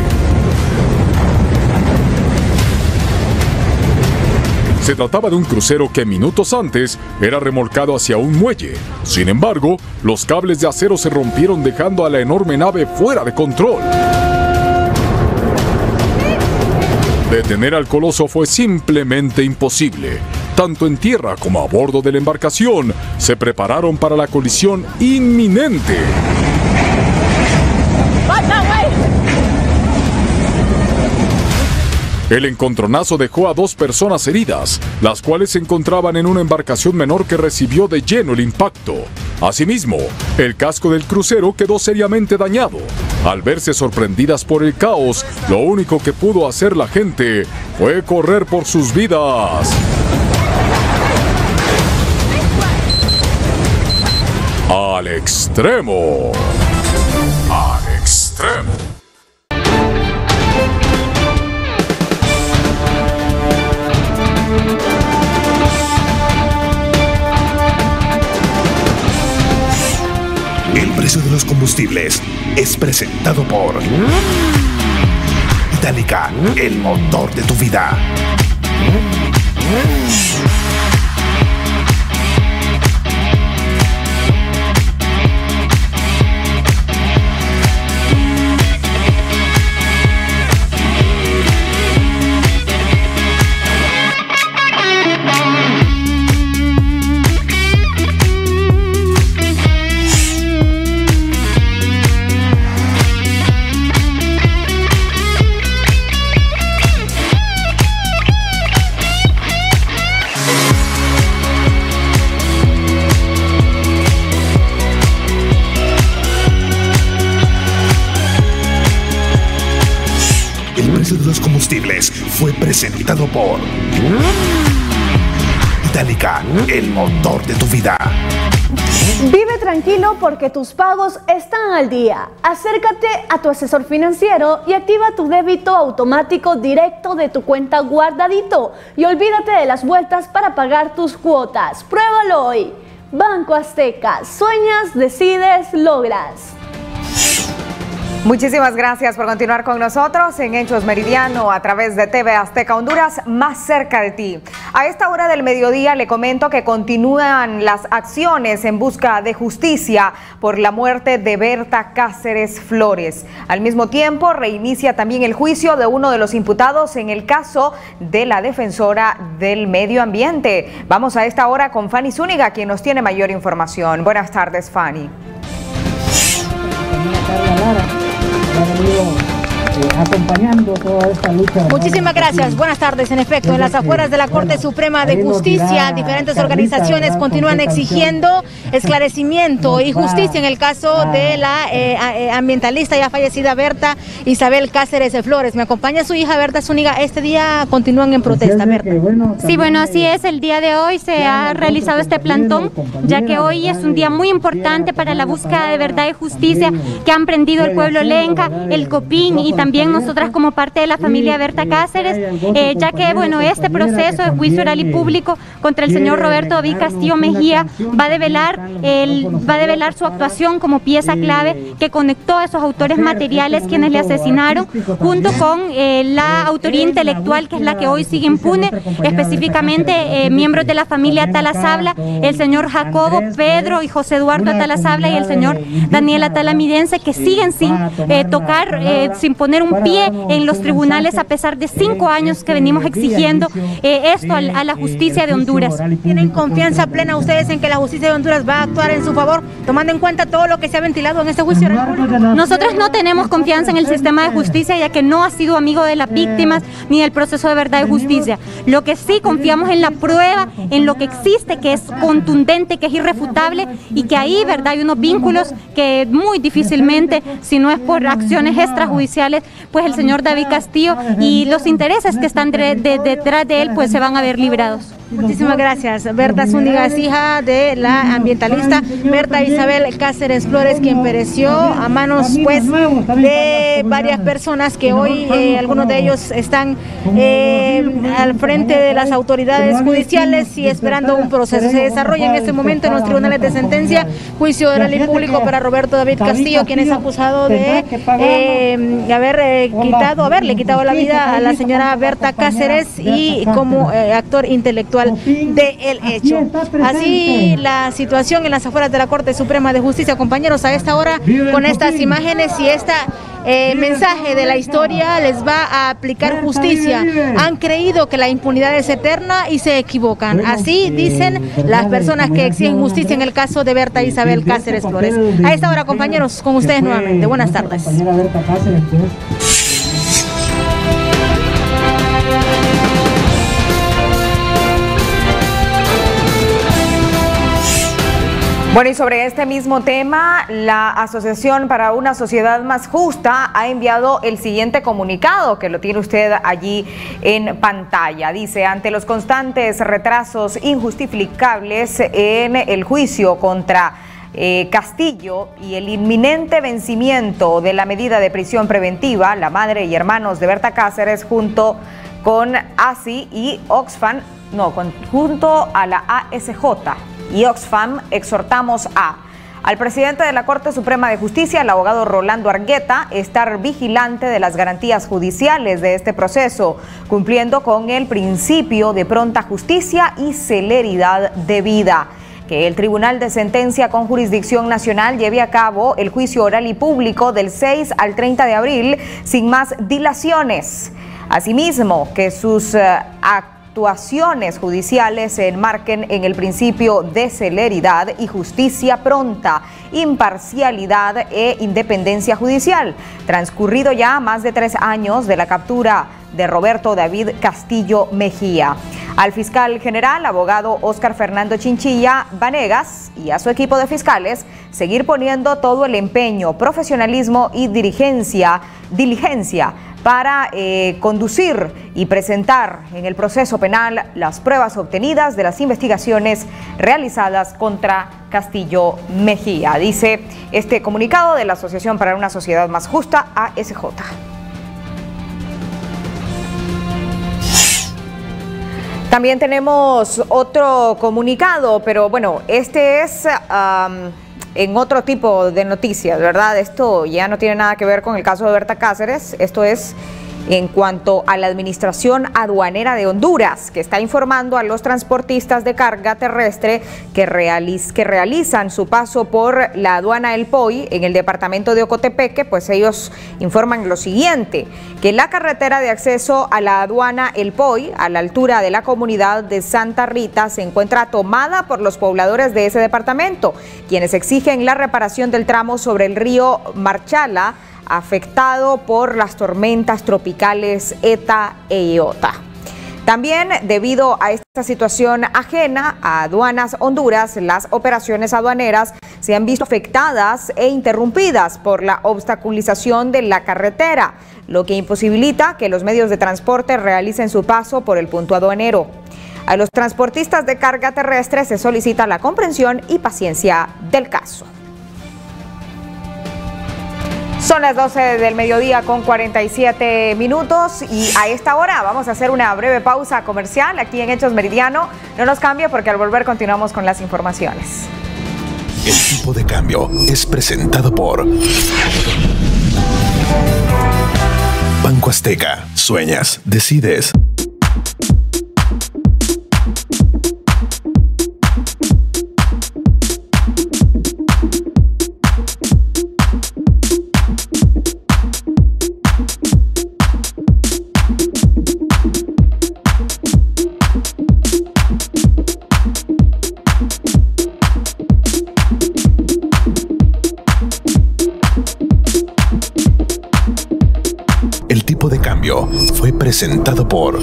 Se trataba de un crucero que minutos antes era remolcado hacia un muelle. Sin embargo, los cables de acero se rompieron dejando a la enorme nave fuera de control. Detener al coloso fue simplemente imposible. Tanto en tierra como a bordo de la embarcación se prepararon para la colisión inminente. El encontronazo dejó a dos personas heridas, las cuales se encontraban en una embarcación menor que recibió de lleno el impacto. Asimismo, el casco del crucero quedó seriamente dañado. Al verse sorprendidas por el caos, lo único que pudo hacer la gente fue correr por sus vidas. Al extremo. Al extremo. El precio de los combustibles es presentado por Itálica, el motor de tu vida. De los combustibles fue presentado por Itálica, el motor de tu vida. Vive tranquilo porque tus pagos están al día. Acércate a tu asesor financiero y activa tu débito automático directo de tu cuenta Guardadito y olvídate de las vueltas para pagar tus cuotas. Pruébalo hoy. Banco Azteca. Sueñas, decides, logras. Muchísimas gracias por continuar con nosotros en Hechos Meridiano a través de T V Azteca Honduras, más cerca de ti. A esta hora del mediodía le comento que continúan las acciones en busca de justicia por la muerte de Berta Cáceres Flores. Al mismo tiempo, reinicia también el juicio de uno de los imputados en el caso de la defensora del medio ambiente. Vamos a esta hora con Fanny Zúñiga, quien nos tiene mayor información. Buenas tardes, Fanny. acompañando toda esta lucha. Muchísimas gracias. Buenas tardes. En efecto, en las afueras de la Corte Suprema de Justicia, diferentes organizaciones continúan exigiendo esclarecimiento y justicia en el caso de la eh, ambientalista ya fallecida Berta Isabel Cáceres de Flores. Me acompaña su hija Berta Zúñiga. Este día continúan en protesta, Berta. Sí, bueno, así es. El día de hoy se ha realizado este plantón, ya que hoy es un día muy importante para la búsqueda de verdad y justicia que han prendido el pueblo lenca, el Copín y también nosotras como parte de la familia Berta Cáceres, eh, ya que bueno, este proceso de juicio oral y público contra el señor Roberto David Castillo Mejía va a develar, el, va a develar su actuación como pieza clave que conectó a esos autores materiales quienes le asesinaron, junto con eh, la autoría intelectual que es la que hoy sigue impune, específicamente eh, miembros de la familia Atalazabla, el señor Jacobo, Pedro y José Eduardo Atalazabla y el señor Daniel Atalamidense, que siguen sin eh, tocar, eh, sin poner un pie en los tribunales a pesar de cinco años que venimos exigiendo eh, esto a, a la justicia de Honduras. ¿Tienen confianza plena ustedes en que la justicia de Honduras va a actuar en su favor, tomando en cuenta todo lo que se ha ventilado en este juicio? Nosotros no tenemos confianza en el sistema de justicia, ya que no ha sido amigo de las víctimas ni del proceso de verdad y justicia. Lo que sí confiamos en la prueba, en lo que existe, que es contundente, que es irrefutable y que ahí, verdad, hay unos vínculos que muy difícilmente, si no es por acciones extrajudiciales, pues el señor David Castillo y los intereses que están de, de, detrás de él, pues se van a ver librados. Muchísimas gracias. Berta Zúñiga es hija de la ambientalista Berta Isabel Cáceres Flores, quien pereció a manos pues de varias personas que hoy eh, algunos de ellos están eh, al frente de las autoridades judiciales y esperando un proceso. Se desarrolla en este momento en los tribunales de sentencia juicio oral y público para Roberto David Castillo, quien es acusado de eh, haber eh, quitado, haberle quitado la vida a la señora Berta Cáceres y como eh, actor intelectual de el hecho. Así la situación en las afueras de la Corte Suprema de Justicia, compañeros, a esta hora con estas imágenes y esta eh, mensaje de la historia les va a aplicar justicia. Han creído que la impunidad es eterna y se equivocan. Así dicen las personas que exigen justicia en el caso de Berta Isabel Cáceres Flores. A esta hora, compañeros, con ustedes nuevamente. Buenas tardes. Bueno, y sobre este mismo tema, la Asociación para una Sociedad Más Justa ha enviado el siguiente comunicado, que lo tiene usted allí en pantalla. Dice: ante los constantes retrasos injustificables en el juicio contra eh, Castillo y el inminente vencimiento de la medida de prisión preventiva, la madre y hermanos de Berta Cáceres, junto con A S I y Oxfam, no, con, junto a la A S J y Oxfam, exhortamos a al presidente de la Corte Suprema de Justicia, el abogado Rolando Argueta, estar vigilante de las garantías judiciales de este proceso, cumpliendo con el principio de pronta justicia y celeridad debida. Que el Tribunal de Sentencia con Jurisdicción Nacional lleve a cabo el juicio oral y público del seis al treinta de abril sin más dilaciones. Asimismo, que sus uh, actuaciones judiciales se enmarquen en el principio de celeridad y justicia pronta, imparcialidad e independencia judicial. Transcurrido ya más de tres años de la captura de Roberto David Castillo Mejía. Al fiscal general, abogado Óscar Fernando Chinchilla Vanegas, y a su equipo de fiscales, seguir poniendo todo el empeño, profesionalismo y diligencia, diligencia para eh, conducir y presentar en el proceso penal las pruebas obtenidas de las investigaciones realizadas contra Castillo Mejía. Dice este comunicado de la Asociación para una Sociedad Más Justa, A S J. También tenemos otro comunicado, pero bueno, este es um, en otro tipo de noticias, ¿verdad? Esto ya no tiene nada que ver con el caso de Berta Cáceres, esto es en cuanto a la Administración Aduanera de Honduras, que está informando a los transportistas de carga terrestre que, realiz, que realizan su paso por la aduana El Poy en el departamento de Ocotepeque, pues ellos informan lo siguiente, que la carretera de acceso a la aduana El Poy, a la altura de la comunidad de Santa Rita, se encuentra tomada por los pobladores de ese departamento, quienes exigen la reparación del tramo sobre el río Marchala, afectado por las tormentas tropicales ETA e IOTA. También, debido a esta situación ajena a Aduanas Honduras, las operaciones aduaneras se han visto afectadas e interrumpidas por la obstaculización de la carretera, lo que imposibilita que los medios de transporte realicen su paso por el punto aduanero. A los transportistas de carga terrestre se solicita la comprensión y paciencia del caso. Son las doce del mediodía con cuarenta y siete minutos y a esta hora vamos a hacer una breve pausa comercial aquí en Hechos Meridiano. No nos cambie porque al volver continuamos con las informaciones. El tipo de cambio es presentado por Banco Azteca. Sueñas, decides. El tipo de cambio fue presentado por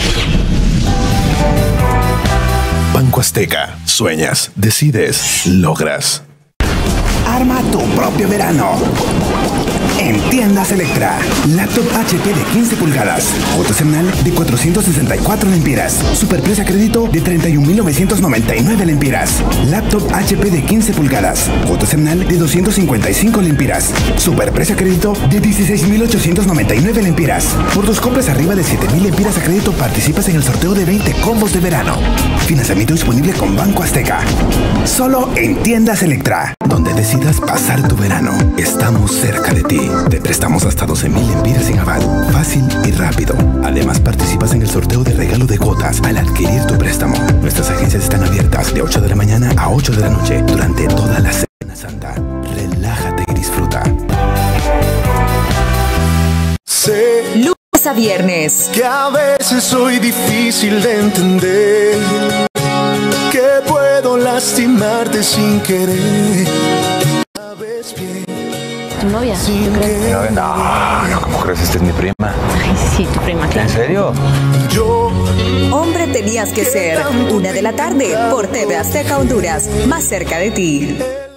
Banco Azteca. Sueñas, decides, logras. Arma tu propio verano. En Tiendas Electra, laptop H P de quince pulgadas, foto semanal de cuatrocientos sesenta y cuatro lempiras, superprecio a crédito de treinta y un mil novecientos noventa y nueve lempiras, laptop H P de quince pulgadas, foto semanal de doscientos cincuenta y cinco lempiras, superprecio a crédito de dieciséis mil ochocientos noventa y nueve lempiras. Por tus compras arriba de siete mil lempiras a crédito participas en el sorteo de veinte combos de verano. Financiamiento disponible con Banco Azteca. Solo en Tiendas Electra. Donde decidas pasar tu verano, estamos cerca de ti. Te prestamos hasta doce mil lempiras en aval, fácil y rápido. Además, participas en el sorteo de regalo de cuotas al adquirir tu préstamo. Nuestras agencias están abiertas de ocho de la mañana a ocho de la noche durante toda la Semana Santa. Relájate y disfruta. Sé lunes a viernes que a veces soy difícil de entender, que puedo lastimarte sin querer. Sabes bien. ¿Tu novia? ¿Tú crees? Mi novia, no, no, ¿cómo crees? Esta es mi prima. Ay, sí, tu prima, claro. ¿En serio? Yo. Hombre tenías que ser. Una de la tarde por T V Azteca Honduras, más cerca de ti.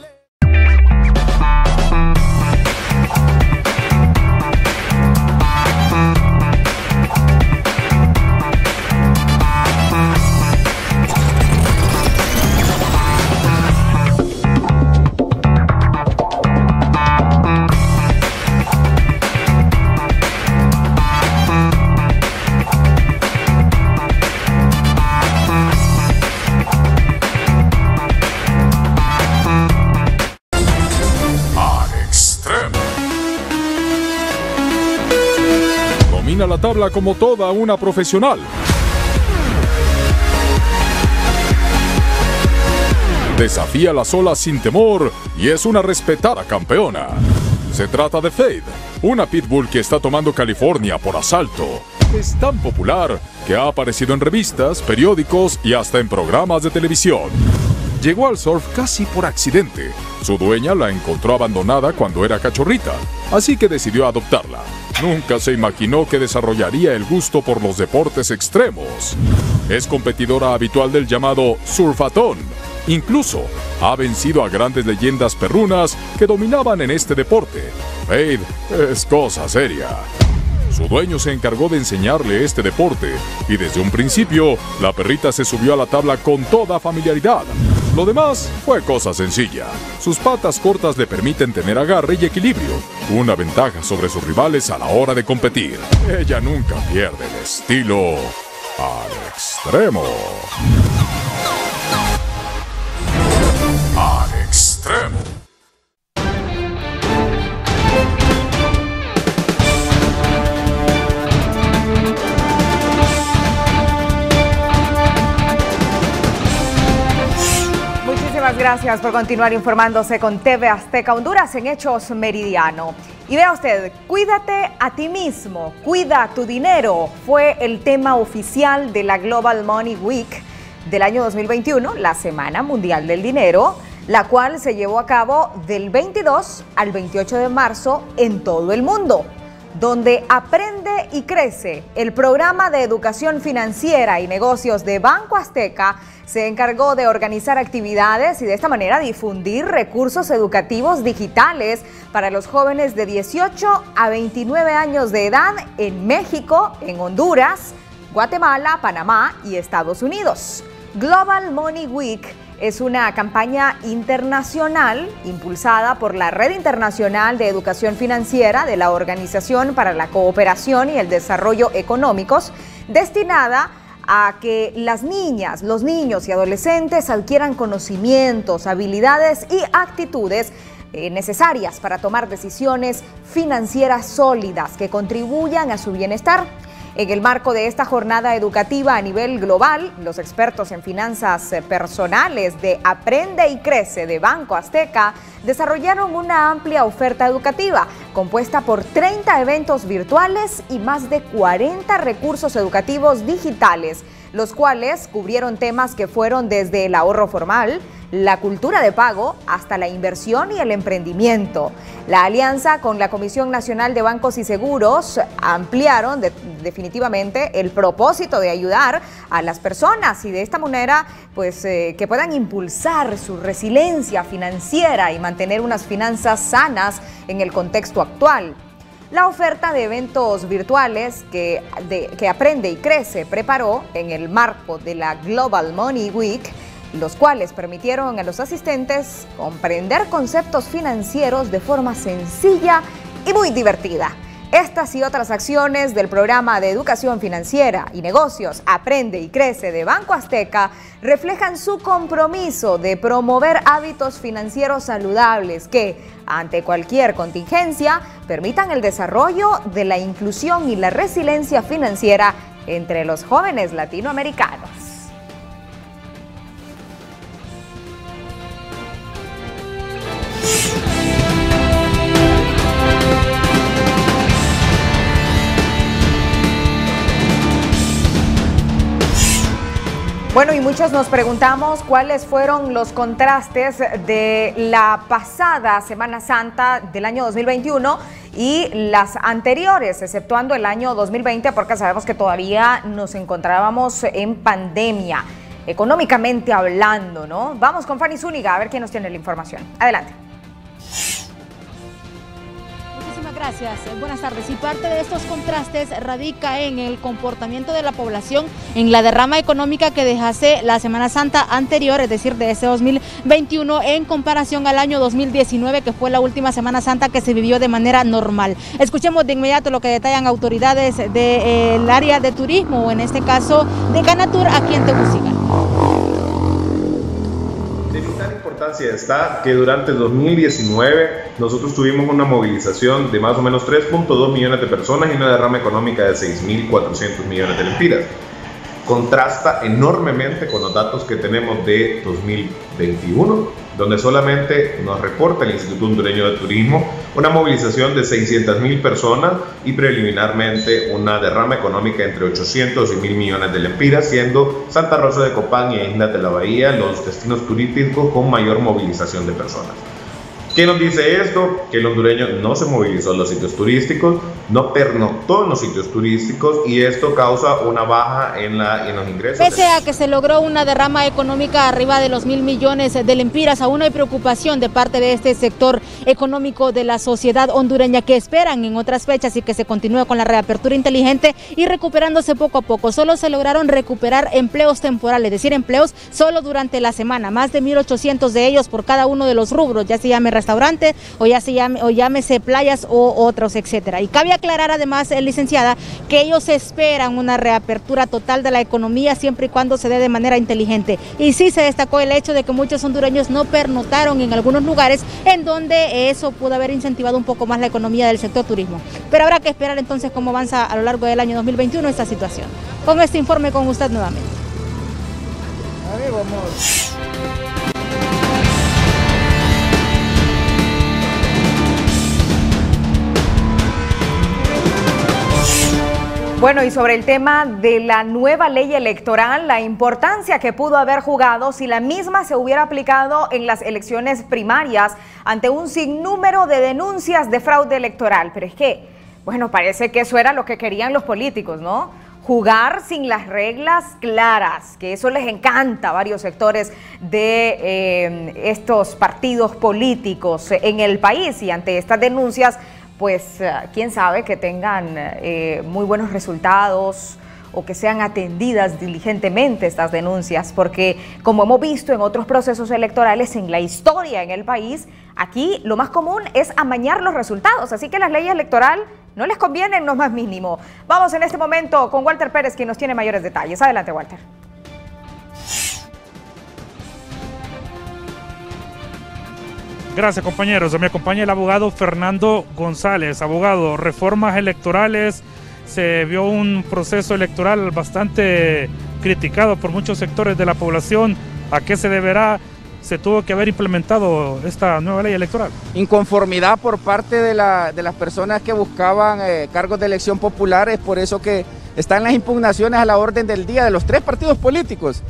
La tabla como toda una profesional. Desafía las olas sin temor y es una respetada campeona. Se trata de Fade, una pitbull que está tomando California por asalto. Es tan popular que ha aparecido en revistas, periódicos y hasta en programas de televisión. Llegó al surf casi por accidente. Su dueña la encontró abandonada cuando era cachorrita, así que decidió adoptarla. Nunca se imaginó que desarrollaría el gusto por los deportes extremos. Es competidora habitual del llamado surfatón. Incluso ha vencido a grandes leyendas perrunas que dominaban en este deporte. Fade es cosa seria. Su dueño se encargó de enseñarle este deporte y desde un principio la perrita se subió a la tabla con toda familiaridad. Lo demás fue cosa sencilla. Sus patas cortas le permiten tener agarre y equilibrio, una ventaja sobre sus rivales a la hora de competir. Ella nunca pierde el estilo al extremo. Al extremo. Muchísimas gracias por continuar informándose con T V Azteca Honduras en Hechos Meridiano. Y vea usted, cuídate a ti mismo, cuida tu dinero, fue el tema oficial de la Global Money Week del año dos mil veintiuno, la Semana Mundial del Dinero, la cual se llevó a cabo del veintidós al veintiocho de marzo en todo el mundo, donde Aprende y Crece, el programa de educación financiera y negocios de Banco Azteca, se encargó de organizar actividades y de esta manera difundir recursos educativos digitales para los jóvenes de dieciocho a veintinueve años de edad en México, en Honduras, Guatemala, Panamá y Estados Unidos. Global Money Week es una campaña internacional impulsada por la Red Internacional de Educación Financiera de la Organización para la Cooperación y el Desarrollo Económicos, destinada a que las niñas, los niños y adolescentes adquieran conocimientos, habilidades y actitudes eh, necesarias para tomar decisiones financieras sólidas que contribuyan a su bienestar. En el marco de esta jornada educativa a nivel global, los expertos en finanzas personales de Aprende y Crece de Banco Azteca desarrollaron una amplia oferta educativa compuesta por treinta eventos virtuales y más de cuarenta recursos educativos digitales, los cuales cubrieron temas que fueron desde el ahorro formal, la cultura de pago, hasta la inversión y el emprendimiento. La alianza con la Comisión Nacional de Bancos y Seguros ampliaron de, definitivamente el propósito de ayudar a las personas y de esta manera pues, eh, que puedan impulsar su resiliencia financiera y mantener unas finanzas sanas en el contexto actual. La oferta de eventos virtuales que, de, que Aprende y Crece preparó en el marco de la Global Money Week, los cuales permitieron a los asistentes comprender conceptos financieros de forma sencilla y muy divertida. Estas y otras acciones del programa de educación financiera y negocios Aprende y Crece de Banco Azteca reflejan su compromiso de promover hábitos financieros saludables que, ante cualquier contingencia, permitan el desarrollo de la inclusión y la resiliencia financiera entre los jóvenes latinoamericanos. Bueno, y muchos nos preguntamos cuáles fueron los contrastes de la pasada Semana Santa del año dos mil veintiuno y las anteriores, exceptuando el año dos mil veinte, porque sabemos que todavía nos encontrábamos en pandemia, económicamente hablando, ¿no? Vamos con Fanny Zúñiga a ver quién nos tiene la información. Adelante. Gracias, buenas tardes. Y parte de estos contrastes radica en el comportamiento de la población, en la derrama económica que dejase la Semana Santa anterior, es decir, de este dos mil veintiuno, en comparación al año dos mil diecinueve, que fue la última Semana Santa que se vivió de manera normal. Escuchemos de inmediato lo que detallan autoridades del de, eh, área de turismo, o en este caso de Canatur, aquí en Tegucigalpa. Está que durante el dos mil diecinueve nosotros tuvimos una movilización de más o menos tres punto dos millones de personas y una derrama económica de seis mil cuatrocientos millones de lempiras. Contrasta enormemente con los datos que tenemos de dos mil veintiuno, donde solamente nos reporta el Instituto Hondureño de Turismo una movilización de seiscientas mil personas y preliminarmente una derrama económica entre ochocientos y mil millones de lempiras, siendo Santa Rosa de Copán y Islas de la Bahía los destinos turísticos con mayor movilización de personas. ¿Qué nos dice esto? Que el hondureño no se movilizó en los sitios turísticos, no pernoctó en los sitios turísticos y esto causa una baja en, la, en los ingresos. Pese a que se logró una derrama económica arriba de los mil millones de lempiras, aún hay preocupación de parte de este sector económico de la sociedad hondureña que esperan en otras fechas y que se continúe con la reapertura inteligente y recuperándose poco a poco. Solo se lograron recuperar empleos temporales, es decir, empleos solo durante la semana, más de mil ochocientos de ellos por cada uno de los rubros, ya se llame restaurante o ya se llame o llámese playas o otros, etcétera. Y cabe aclarar además, eh, licenciada, que ellos esperan una reapertura total de la economía siempre y cuando se dé de manera inteligente. Y sí se destacó el hecho de que muchos hondureños no pernotaron en algunos lugares en donde eso pudo haber incentivado un poco más la economía del sector turismo. Pero habrá que esperar entonces cómo avanza a lo largo del año dos mil veintiuno esta situación. Con este informe con usted nuevamente. A ver, vamos. Bueno, y sobre el tema de la nueva ley electoral, la importancia que pudo haber jugado si la misma se hubiera aplicado en las elecciones primarias ante un sinnúmero de denuncias de fraude electoral. Pero es que, bueno, parece que eso era lo que querían los políticos, ¿no? Jugar sin las reglas claras, que eso les encanta a varios sectores de eh, estos partidos políticos en el país, y ante estas denuncias, pues uh, quién sabe que tengan eh, muy buenos resultados o que sean atendidas diligentemente estas denuncias, porque como hemos visto en otros procesos electorales en la historia en el país, aquí lo más común es amañar los resultados, así que las leyes electorales no les convienen en lo más mínimo. Vamos en este momento con Walter Pérez, quien nos tiene mayores detalles. Adelante, Walter. Gracias, compañeros. Me acompaña el abogado Fernando González. Abogado, reformas electorales, se vio un proceso electoral bastante criticado por muchos sectores de la población. ¿A qué se deberá? ¿Se tuvo que haber implementado esta nueva ley electoral? Inconformidad por parte de, la, de las personas que buscaban eh, cargos de elección popular. Es por eso que están las impugnaciones a la orden del día de los tres partidos políticos.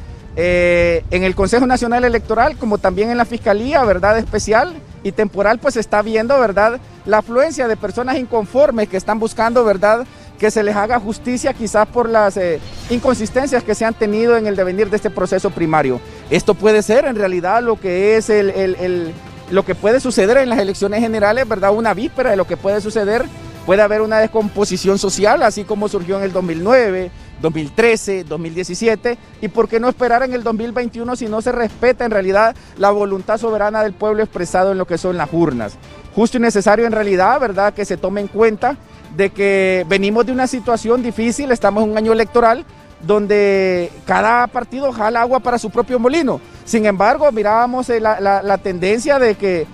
Eh, en el Consejo Nacional Electoral, como también en la Fiscalía, ¿verdad?, especial y temporal, pues se está viendo, ¿verdad?, la afluencia de personas inconformes que están buscando, ¿verdad?, que se les haga justicia quizás por las eh, inconsistencias que se han tenido en el devenir de este proceso primario. Esto puede ser en realidad lo que es el, el, el, lo que puede suceder en las elecciones generales, ¿verdad?, una víspera de lo que puede suceder. Puede haber una descomposición social, así como surgió en el dos mil nueve, dos mil trece, dos mil diecisiete, y por qué no esperar en el dos mil veintiuno si no se respeta en realidad la voluntad soberana del pueblo expresado en lo que son las urnas. Justo y necesario en realidad, ¿verdad?, que se tome en cuenta de que venimos de una situación difícil, estamos en un año electoral donde cada partido jala agua para su propio molino. Sin embargo, mirábamos la, la, la tendencia de que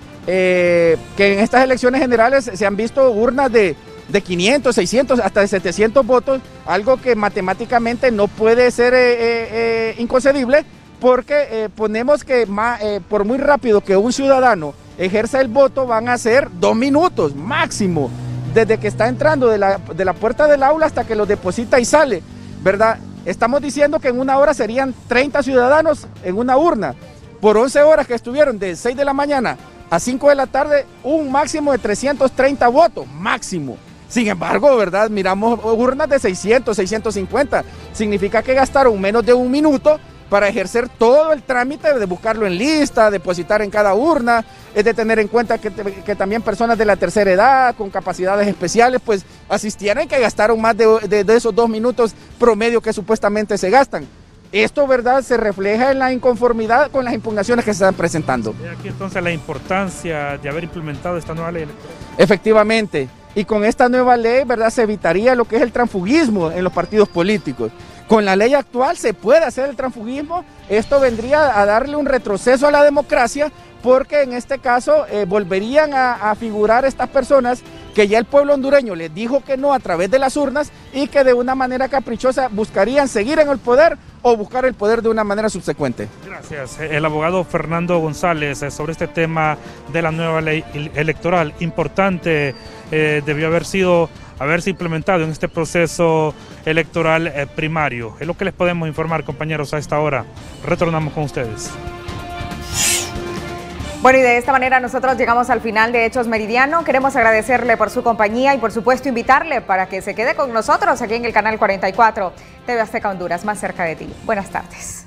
Eh, que en estas elecciones generales se han visto urnas de, de quinientos, seiscientos, hasta de setecientos votos, algo que matemáticamente no puede ser eh, eh, inconcebible, porque eh, ponemos que más, eh, por muy rápido que un ciudadano ejerza el voto van a ser dos minutos máximo, desde que está entrando de la, de la puerta del aula hasta que lo deposita y sale, ¿verdad? Estamos diciendo que en una hora serían treinta ciudadanos en una urna, por once horas que estuvieron de seis de la mañana a cinco de la tarde, un máximo de trescientos treinta votos, máximo. Sin embargo, ¿verdad?, miramos urnas de seiscientos, seiscientos cincuenta. Significa que gastaron menos de un minuto para ejercer todo el trámite de buscarlo en lista, depositar en cada urna. Es de tener en cuenta que, que también personas de la tercera edad, con capacidades especiales, pues asistieron y que gastaron más de, de, de esos dos minutos promedio que supuestamente se gastan. Esto, ¿verdad?, se refleja en la inconformidad con las impugnaciones que se están presentando. Y aquí entonces la importancia de haber implementado esta nueva ley electoral. Efectivamente, y con esta nueva ley, ¿verdad?, se evitaría lo que es el transfugismo en los partidos políticos. Con la ley actual se puede hacer el transfugismo, esto vendría a darle un retroceso a la democracia, porque en este caso eh, volverían a, a figurar estas personas que ya el pueblo hondureño les dijo que no a través de las urnas y que de una manera caprichosa buscarían seguir en el poder o buscar el poder de una manera subsecuente. Gracias. El abogado Fernando González, sobre este tema de la nueva ley electoral, importante, eh, debió haber sido, haberse implementado en este proceso electoral eh, primario. Es lo que les podemos informar, compañeros, a esta hora. Retornamos con ustedes. Bueno, y de esta manera nosotros llegamos al final de Hechos Meridiano. Queremos agradecerle por su compañía y por supuesto invitarle para que se quede con nosotros aquí en el canal cuarenta y cuatro, T V Azteca Honduras, más cerca de ti. Buenas tardes.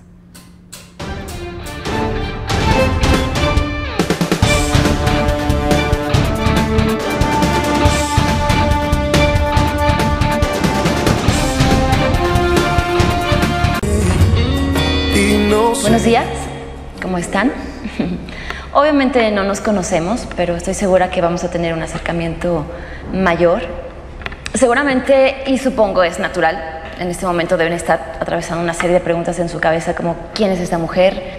Buenos días, ¿cómo están? Obviamente no nos conocemos, pero estoy segura que vamos a tener un acercamiento mayor. Seguramente, y supongo es natural, en este momento deben estar atravesando una serie de preguntas en su cabeza como ¿quién es esta mujer?